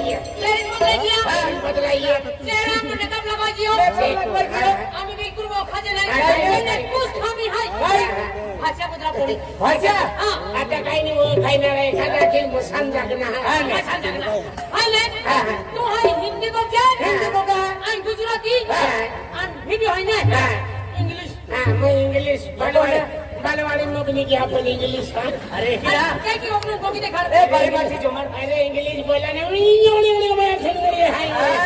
बदलाइए चेहरा पे मेकअप लगाइयो আমি বিলকুল খাজে নাই এনে কুছ খামি হাই ভাষা বদলা পড়ি भाषा आता काही नाही वो खाणार आहे एखादा की मसान जगना है भाषा जगना हाले तू हाय हिंदी को क्या हिंदी को का आणि गुजराती आणि भिडी हाय ना इंग्लिश हां मैं इंग्लिश बालवाड़ी में भी नहीं किया अपन इंग्लिश का अरे क्या काय की ओपन कोकी देखा ए भाई मासी जो मर अरे इंग्लिश बोला नहीं मैं सुन रही है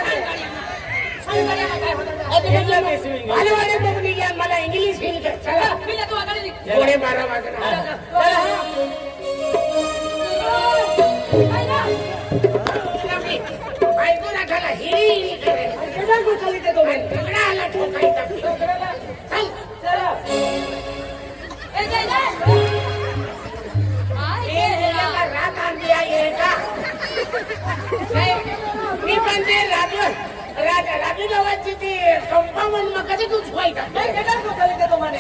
बालवाड़ी में भी नहीं किया मला इंग्लिश ही नहीं चला पहिले तू आकडे थोड़े 12 वाजना भाई को रखला ही करे इधर को चली दे दो मैं झगड़ा आला ठोकाई तक चल चला ए जा जा ये लगा रात आन दिया ये का मी बनते राजू गावाची ती कंपाऊंड मग कधी तू व्हायचा इधर को चली दे दो मैंने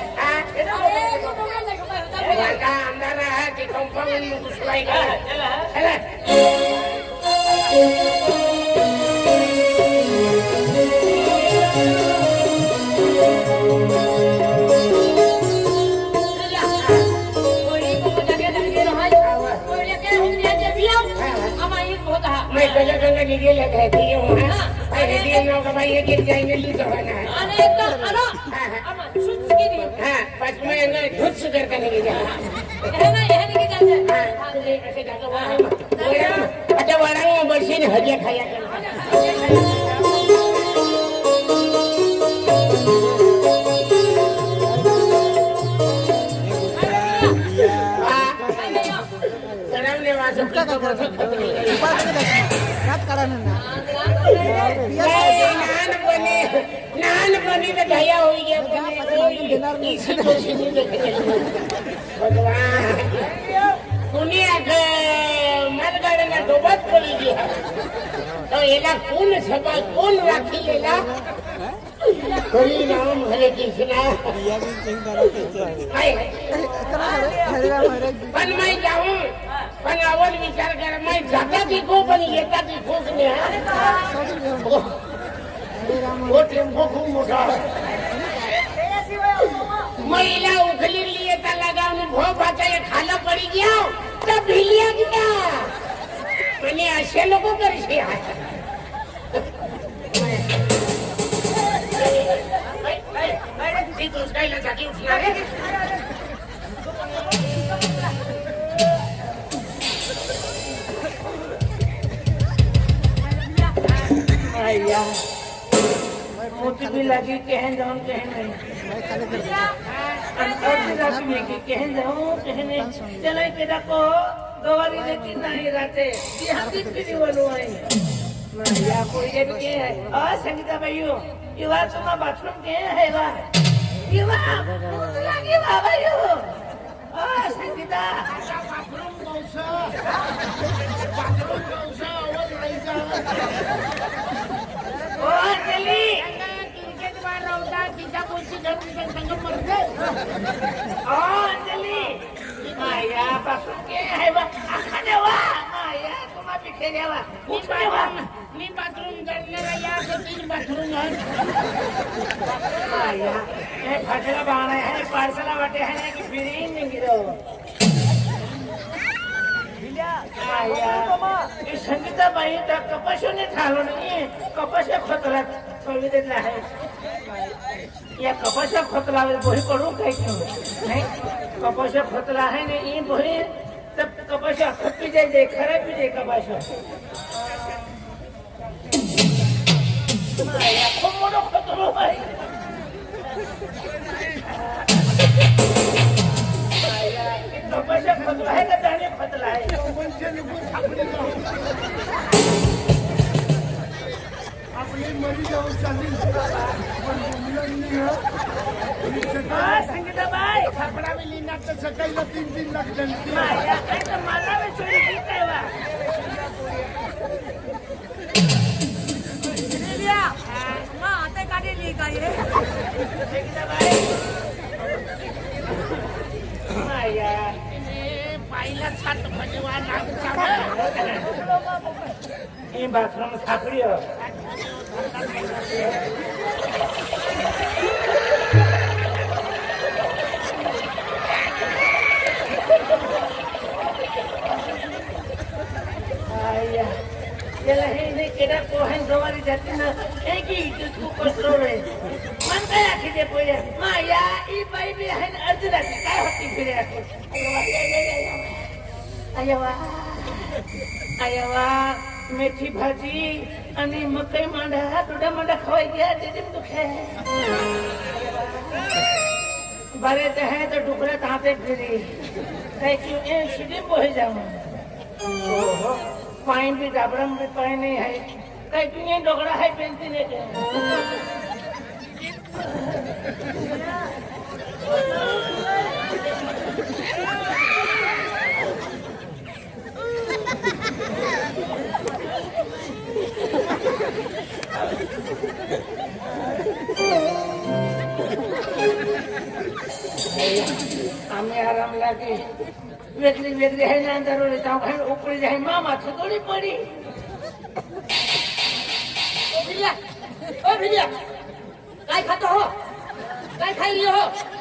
आता अंधार आहे की कंपाऊंड में घुसवायचा चला चला मैं गंगा निगे लगा थी वहां अरे दिए नो का भाई ये गिर जाएंगे ली जवाना है आणि एकदा आलो आमा सुच की दी हां बस मैं ना धुच करके नहीं जा हे नाही की जायचं हां तुझे कैसे जागा वहां अच्छा वाड़ा में बरसी ने हरिया खाया कर नानपणी तर घ्या होई गया भगवान कुणी मालगाड्याला डोबात पडी गया तो याला कोण सभा कोण राखी याला हरी राम हरे कृष्ण पण मैं जाऊं पण अवल विचार कर मैं जाता दिखो पण येता दिखोच नाही वो टेम्पो खूप मोठा महिला उखलेली येता लगावून भो पाचा खाला पडी गया तर भिलिया गया म्हणजे असे लोक करशे ती दुसऱ्याला जागी उठणार आहे भैया मोती भी लगी कहन जाऊं कहन नहीं और भी लगी में कि कहन जाऊं कहन नहीं चलो के रखो दवारी लेती नहीं रहते ये हाथी भी बोलो आई भैया कोई ये भी है आ संगीता भाइयों ये बात तुम्हारा बाथरूम के है वा ये लगी बाबा यो आ संगीता बाथरूम गौसा आवाज राहायचा ओ अंजली क्रिकेट बार राहता तिच्या गोष्टी घरून संघ मरते अंजली माया बाथरूम के है वा आखाने वा माया तुम्हारा पीछे देवा मी बाथरूम करणारा या तीन बाथरूम माया ये फटला बाण है पार्सला वाटे है कि फिरी नहीं गिरो संगीताबाई तर कपाशीने झालो नाही कपाशा खोतला कवितेतला आहे या कपाशा खोतला बोही पडू काही नाही कपाशा खोतला आहे ना ई बोही तर कपाशा खपी जाय खराब जाय कपाशा खूप मोठं खोतलो आहे कपाशा खोतला आहे का दाणे खोतला आहे आपली मरी जाऊन चालली संगीताबाई सापडा मिली ना तर सकाळीला 3-3 लाख जनती मला चोरी काय वा आता काढली काय पाहिला छात भजवा ही बाथरूम सापडी त्याला हे नाही केडा पोहान गवारी जाते ना हे की तू कसलो रे मन काय आखी दे पोया माया ई बाई बी आहे अर्ज लागते काय होती फिरे अयवा अयवा मेथी भाजी आणि मकई मांडा तुडा मांडा खवाई गया दे दुखे बारे ते है तो डुकरे कहाँ पे फिरी कहीं क्यों ए सीधे पोहे जाऊँ पाइन भी डाबरम भी पाइन नहीं है कहीं क्यों ये डोगरा है पेंती नहीं के हमें आराम लगे वेगळी वेगळी आहे ना दरोडे जाऊ खाली उपरी जाय मामा थोडी पडी ओ भिलिया काय खातो हो काय खाई हो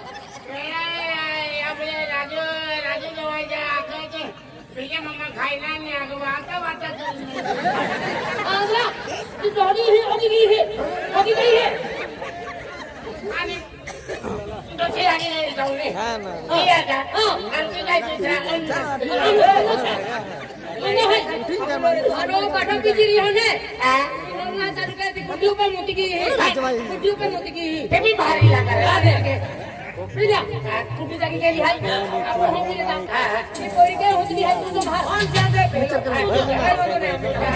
आपले राजू जवळच्या आकाचे पिके मम्मा खायला नाही अगं आता वाटत आला ती जोडी ही होगी गई है आणि दोघे आगे जाऊन ये आता आणखी काय अरे पाठक की जीरी होने ना चालू कर गुड्डू पे मोती की है गुड्डू पे मोती की ते भी भारी लगा रे प्रिया कुटी जागी गेली हाय आपण हे केले जाऊ ती पोरी काय होती हाय तू तो बाहेर ऑन जा दे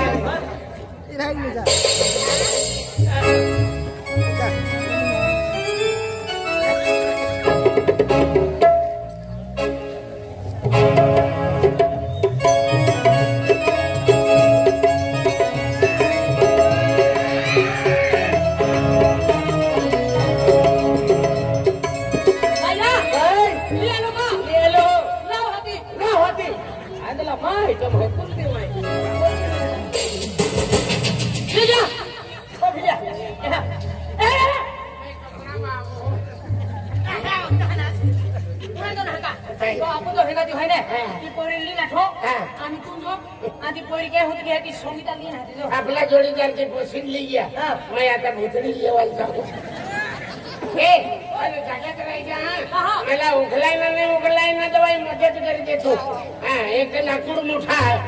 आपला जोडीदार के पोषण ले गया मैं आता भूतनी लेवाल जाऊ जागा करायच्या मला उघलायला नाही उघलायला दवाई मदत करी देतो एक लाकूड मोठा आहे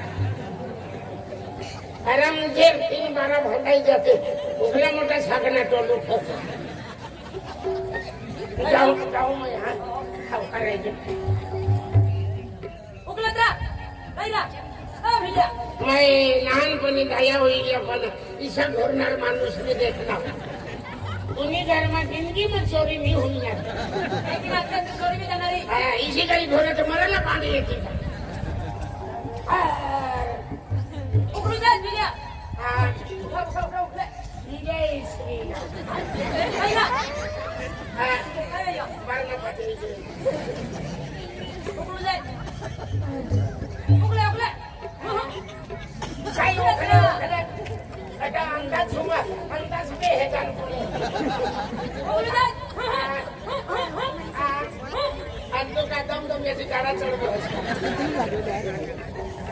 आरामशीर 3-12 भांडाई जाते उघला मोठा सागना टोलू जाऊ मैं खाऊ करायचे उघला मैं लहानपणी दया होईल पण ईशा घोरणार माणूस मी देखना उन्हीं घर में जिंदगी में चोरी नहीं हुई है चोरी भी जाना रही इसी करी घोरे तो मरला पानी लेती उखड़ू जाए भैया जय श्री उखड़ू जाए उखले उखले काही उखले आता अंदाज होगा अंदाज पे है जान उखड़ू जाए आज तो का दम दम याची गाडा चढ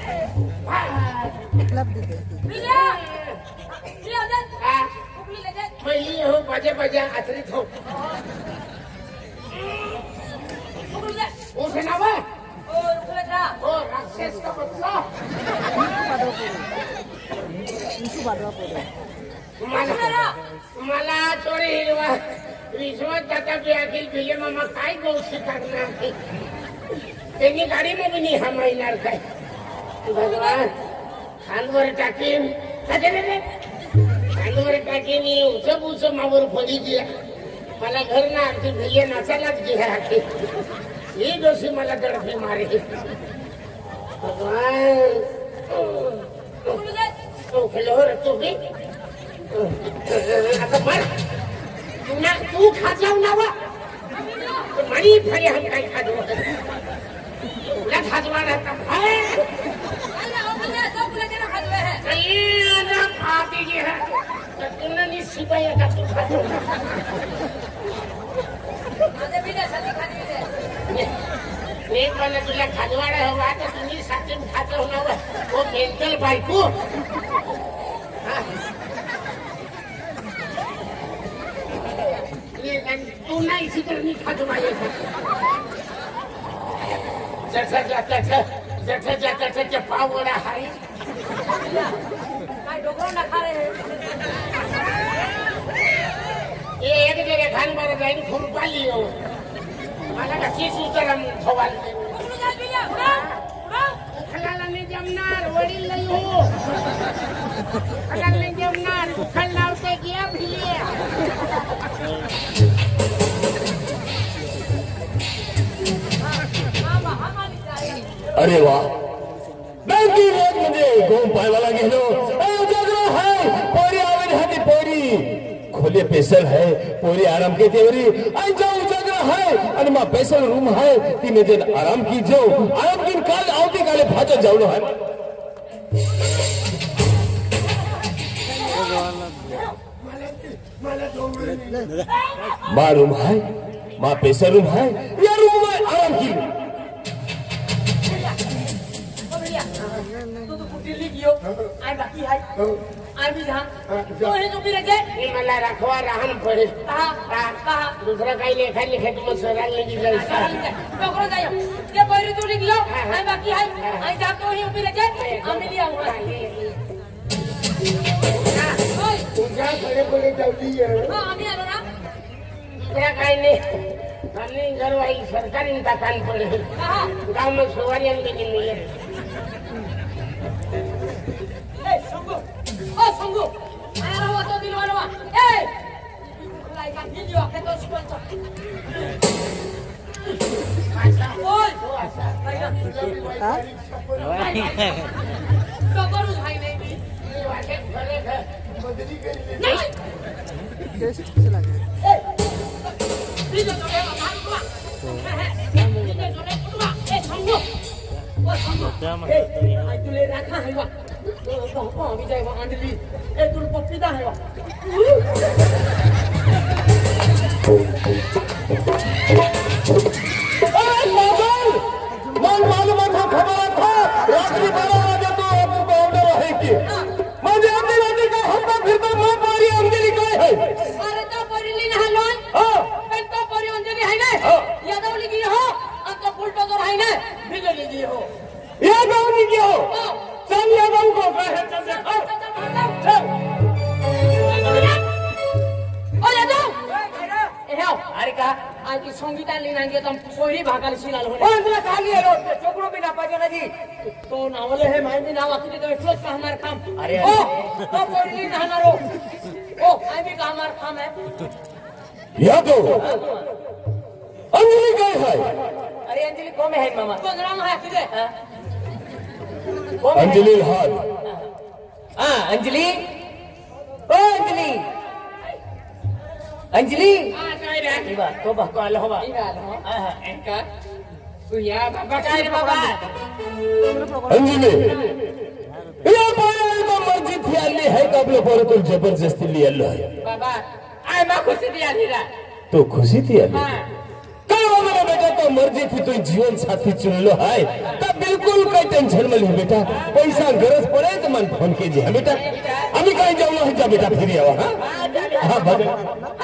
बिलिया बिलिया दे कुकली ले जा पहिली हो बजे बजे आचरित हो कुकली दे उठना वा ओ रुक जा ओ राक्षस का बच्चा मला चोरी हिरवा विश्वास जाता पे अखिल भिले मामा काय गोष्टी करणार त्यांनी गाडी में भी नहीं हम येणार काय भगवान खांदवर टाकीन खांदवर टाकीन उच मावर फडी दिया मला घर ना अगदी भिले नाचायलाच घ्या ही दोषी मला दडपी मारे भगवान खेलो तू भी आता मार तू खा जाऊ ना वा मरी फरी हम काय खा दो ना खाजवा रहता है अरे ओ बिलिया सब ले के खाजवे है ये ना खा दीजिए है तो तुमने नहीं सिपाही का तू खा दो अरे बिलिया साथी खाजवे दे एक बार तुला खाजवाड़ा होगा तो तुम्ही साथी में खाते हो ना वो मेंटल बाइको तू नाही इसी तरह नहीं खाते भाई जैसा पाव वड़ा है काय डोकरो ना खा रहे ये एक जगह खान बार जाइन खुरपा लियो मला का चीज उतरम थवाल कुकली जा बिलिया उड़ा उड़ा खलाला ने जमनार वडील नाही हो खलाला ने जमनार खलावते गया भिलिया अरे वाह बँकी रोज म्हणजे गोम पायवाला गेलो उजागरो है पोरी आवेन हाती पोरी खोले पेशल है पोरी आराम के तेवरी जो उजागरो है आणि मा पेशल रूम है तिने दिन आराम की जो आराम की काल आवती काले भाजो जावलो है मा रूम है मा पेशल रूम है या रूम है आराम की तू दिल्ली गियो आई बाकी है आई भी जहां तो हे तो भी रखे ये मला रखवा राहन पड़े कहा दूसरा काही लेखा लिखे तुम सराल नहीं जायचा डोकरो जायो ये पहिरी तू गियो आई बाकी है आई जा तो ही भी रखे आम्ही लिया हुआ ओय तुझ्या कडे जाऊली हां आम्ही आलो ना दूसरा काही नहीं हमने घर वाली सरकारी कान पड़े कहा गांव में सवारी लेकिन मिले ए संगू आया रहो तो दिल वाला ए लाई का वीडियो के तो स्पॉन्सर ओय तो करू भाई नहीं बदली केली नहीं टेस्ट कसे लागले ए वीडियो तो है भाई को वीडियो तो है कुटुबा ए संगू ओ संगू ए आई तुले रखा है वा तो विजय वा अंजलि ए तुल पप्पीदा है वा मन मालूम था खबर था रात्रि 12 बजे तो ऑर्डर है कि मुझे अपनी रात्रि का हफ्ता फिर तो मां पारी अंजलि काय है अरे तो परिली ना लोन हां पेन तो परी अंजलि है ना यादव लिखी हो अब तो फुलटो तो है ना बिगड़ लिखी हो यादव नहीं क्या हो चल यादव को कहे चल चल ओ यादव ए हो अरे का आज की संगीता लेना गया तुम कोई भागल सिलाल हो और तुला खाली है रोड पे चोकड़ो भी ना पाजो ना जी तो नावले है मैं भी नाव आखिरी तो इतना का हमारा काम अरे ओ तो परिली ना ना रो ओ आई भी का हमारा काम है यादव अंजलि काय है अरे अंजलि कौन है मामा 15 में है किधर अंजलि हाथ हां अंजलि ओ अंजलि अंजलि हां काय रे इबा तो बा को हवा हां एका तू या बाबा काय रे बाबा अंजलि या पाया तो मर्जी थी अल्ली है कबले पर तो जबरदस्ती ली अल्लाह है बाबा आय मा खुशी दिया धीरा तो खुशी थी अल्ली हां काय हो मेरा बेटा तो मर्जी थी तो जीवन साथी चुन लो है तब बिल्कुल कोई टेंशन में नहीं बेटा पैसा गरज पड़े तो मन फोन कीजिए बेटा अभी कहीं जाऊंगा है जा बेटा फिर आओ हाँ भगत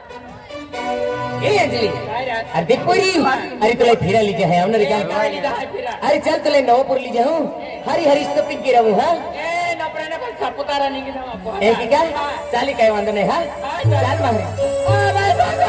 ए अंजलि अरे देख पूरी अरे तुला फिरा लीजिए है हमने रिका अरे चल तुला नवपुर लीजिए हूँ हरी हरी शॉपिंग की रहूँ हाँ सापुतारा नहीं गिरा एक ही क्या चाली कहीं वांदो नहीं हाँ चाल मांगे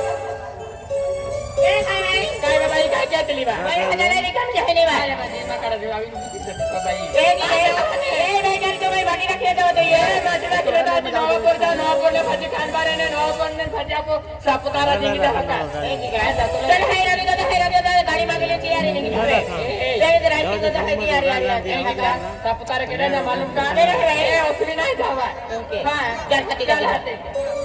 काय बाई काय क्या चली बा भाई हजारे निकल जाए नहीं भाई ना कर दे अभी बाई ए भाई जान के भाई बाकी रखिए दो तो ये नाचला के दादा नवापुर ले भाजी खान बारे ने नवापुर ने भाजी आपको सापुतारा जी की धक्का चल है रवि दादा गाड़ी मांग ले तैयार नहीं की ले इधर आई तो है नहीं यार सापुतारा के ना मालूम का अरे ए उसमें नहीं जावा हां चल हटी चल हटे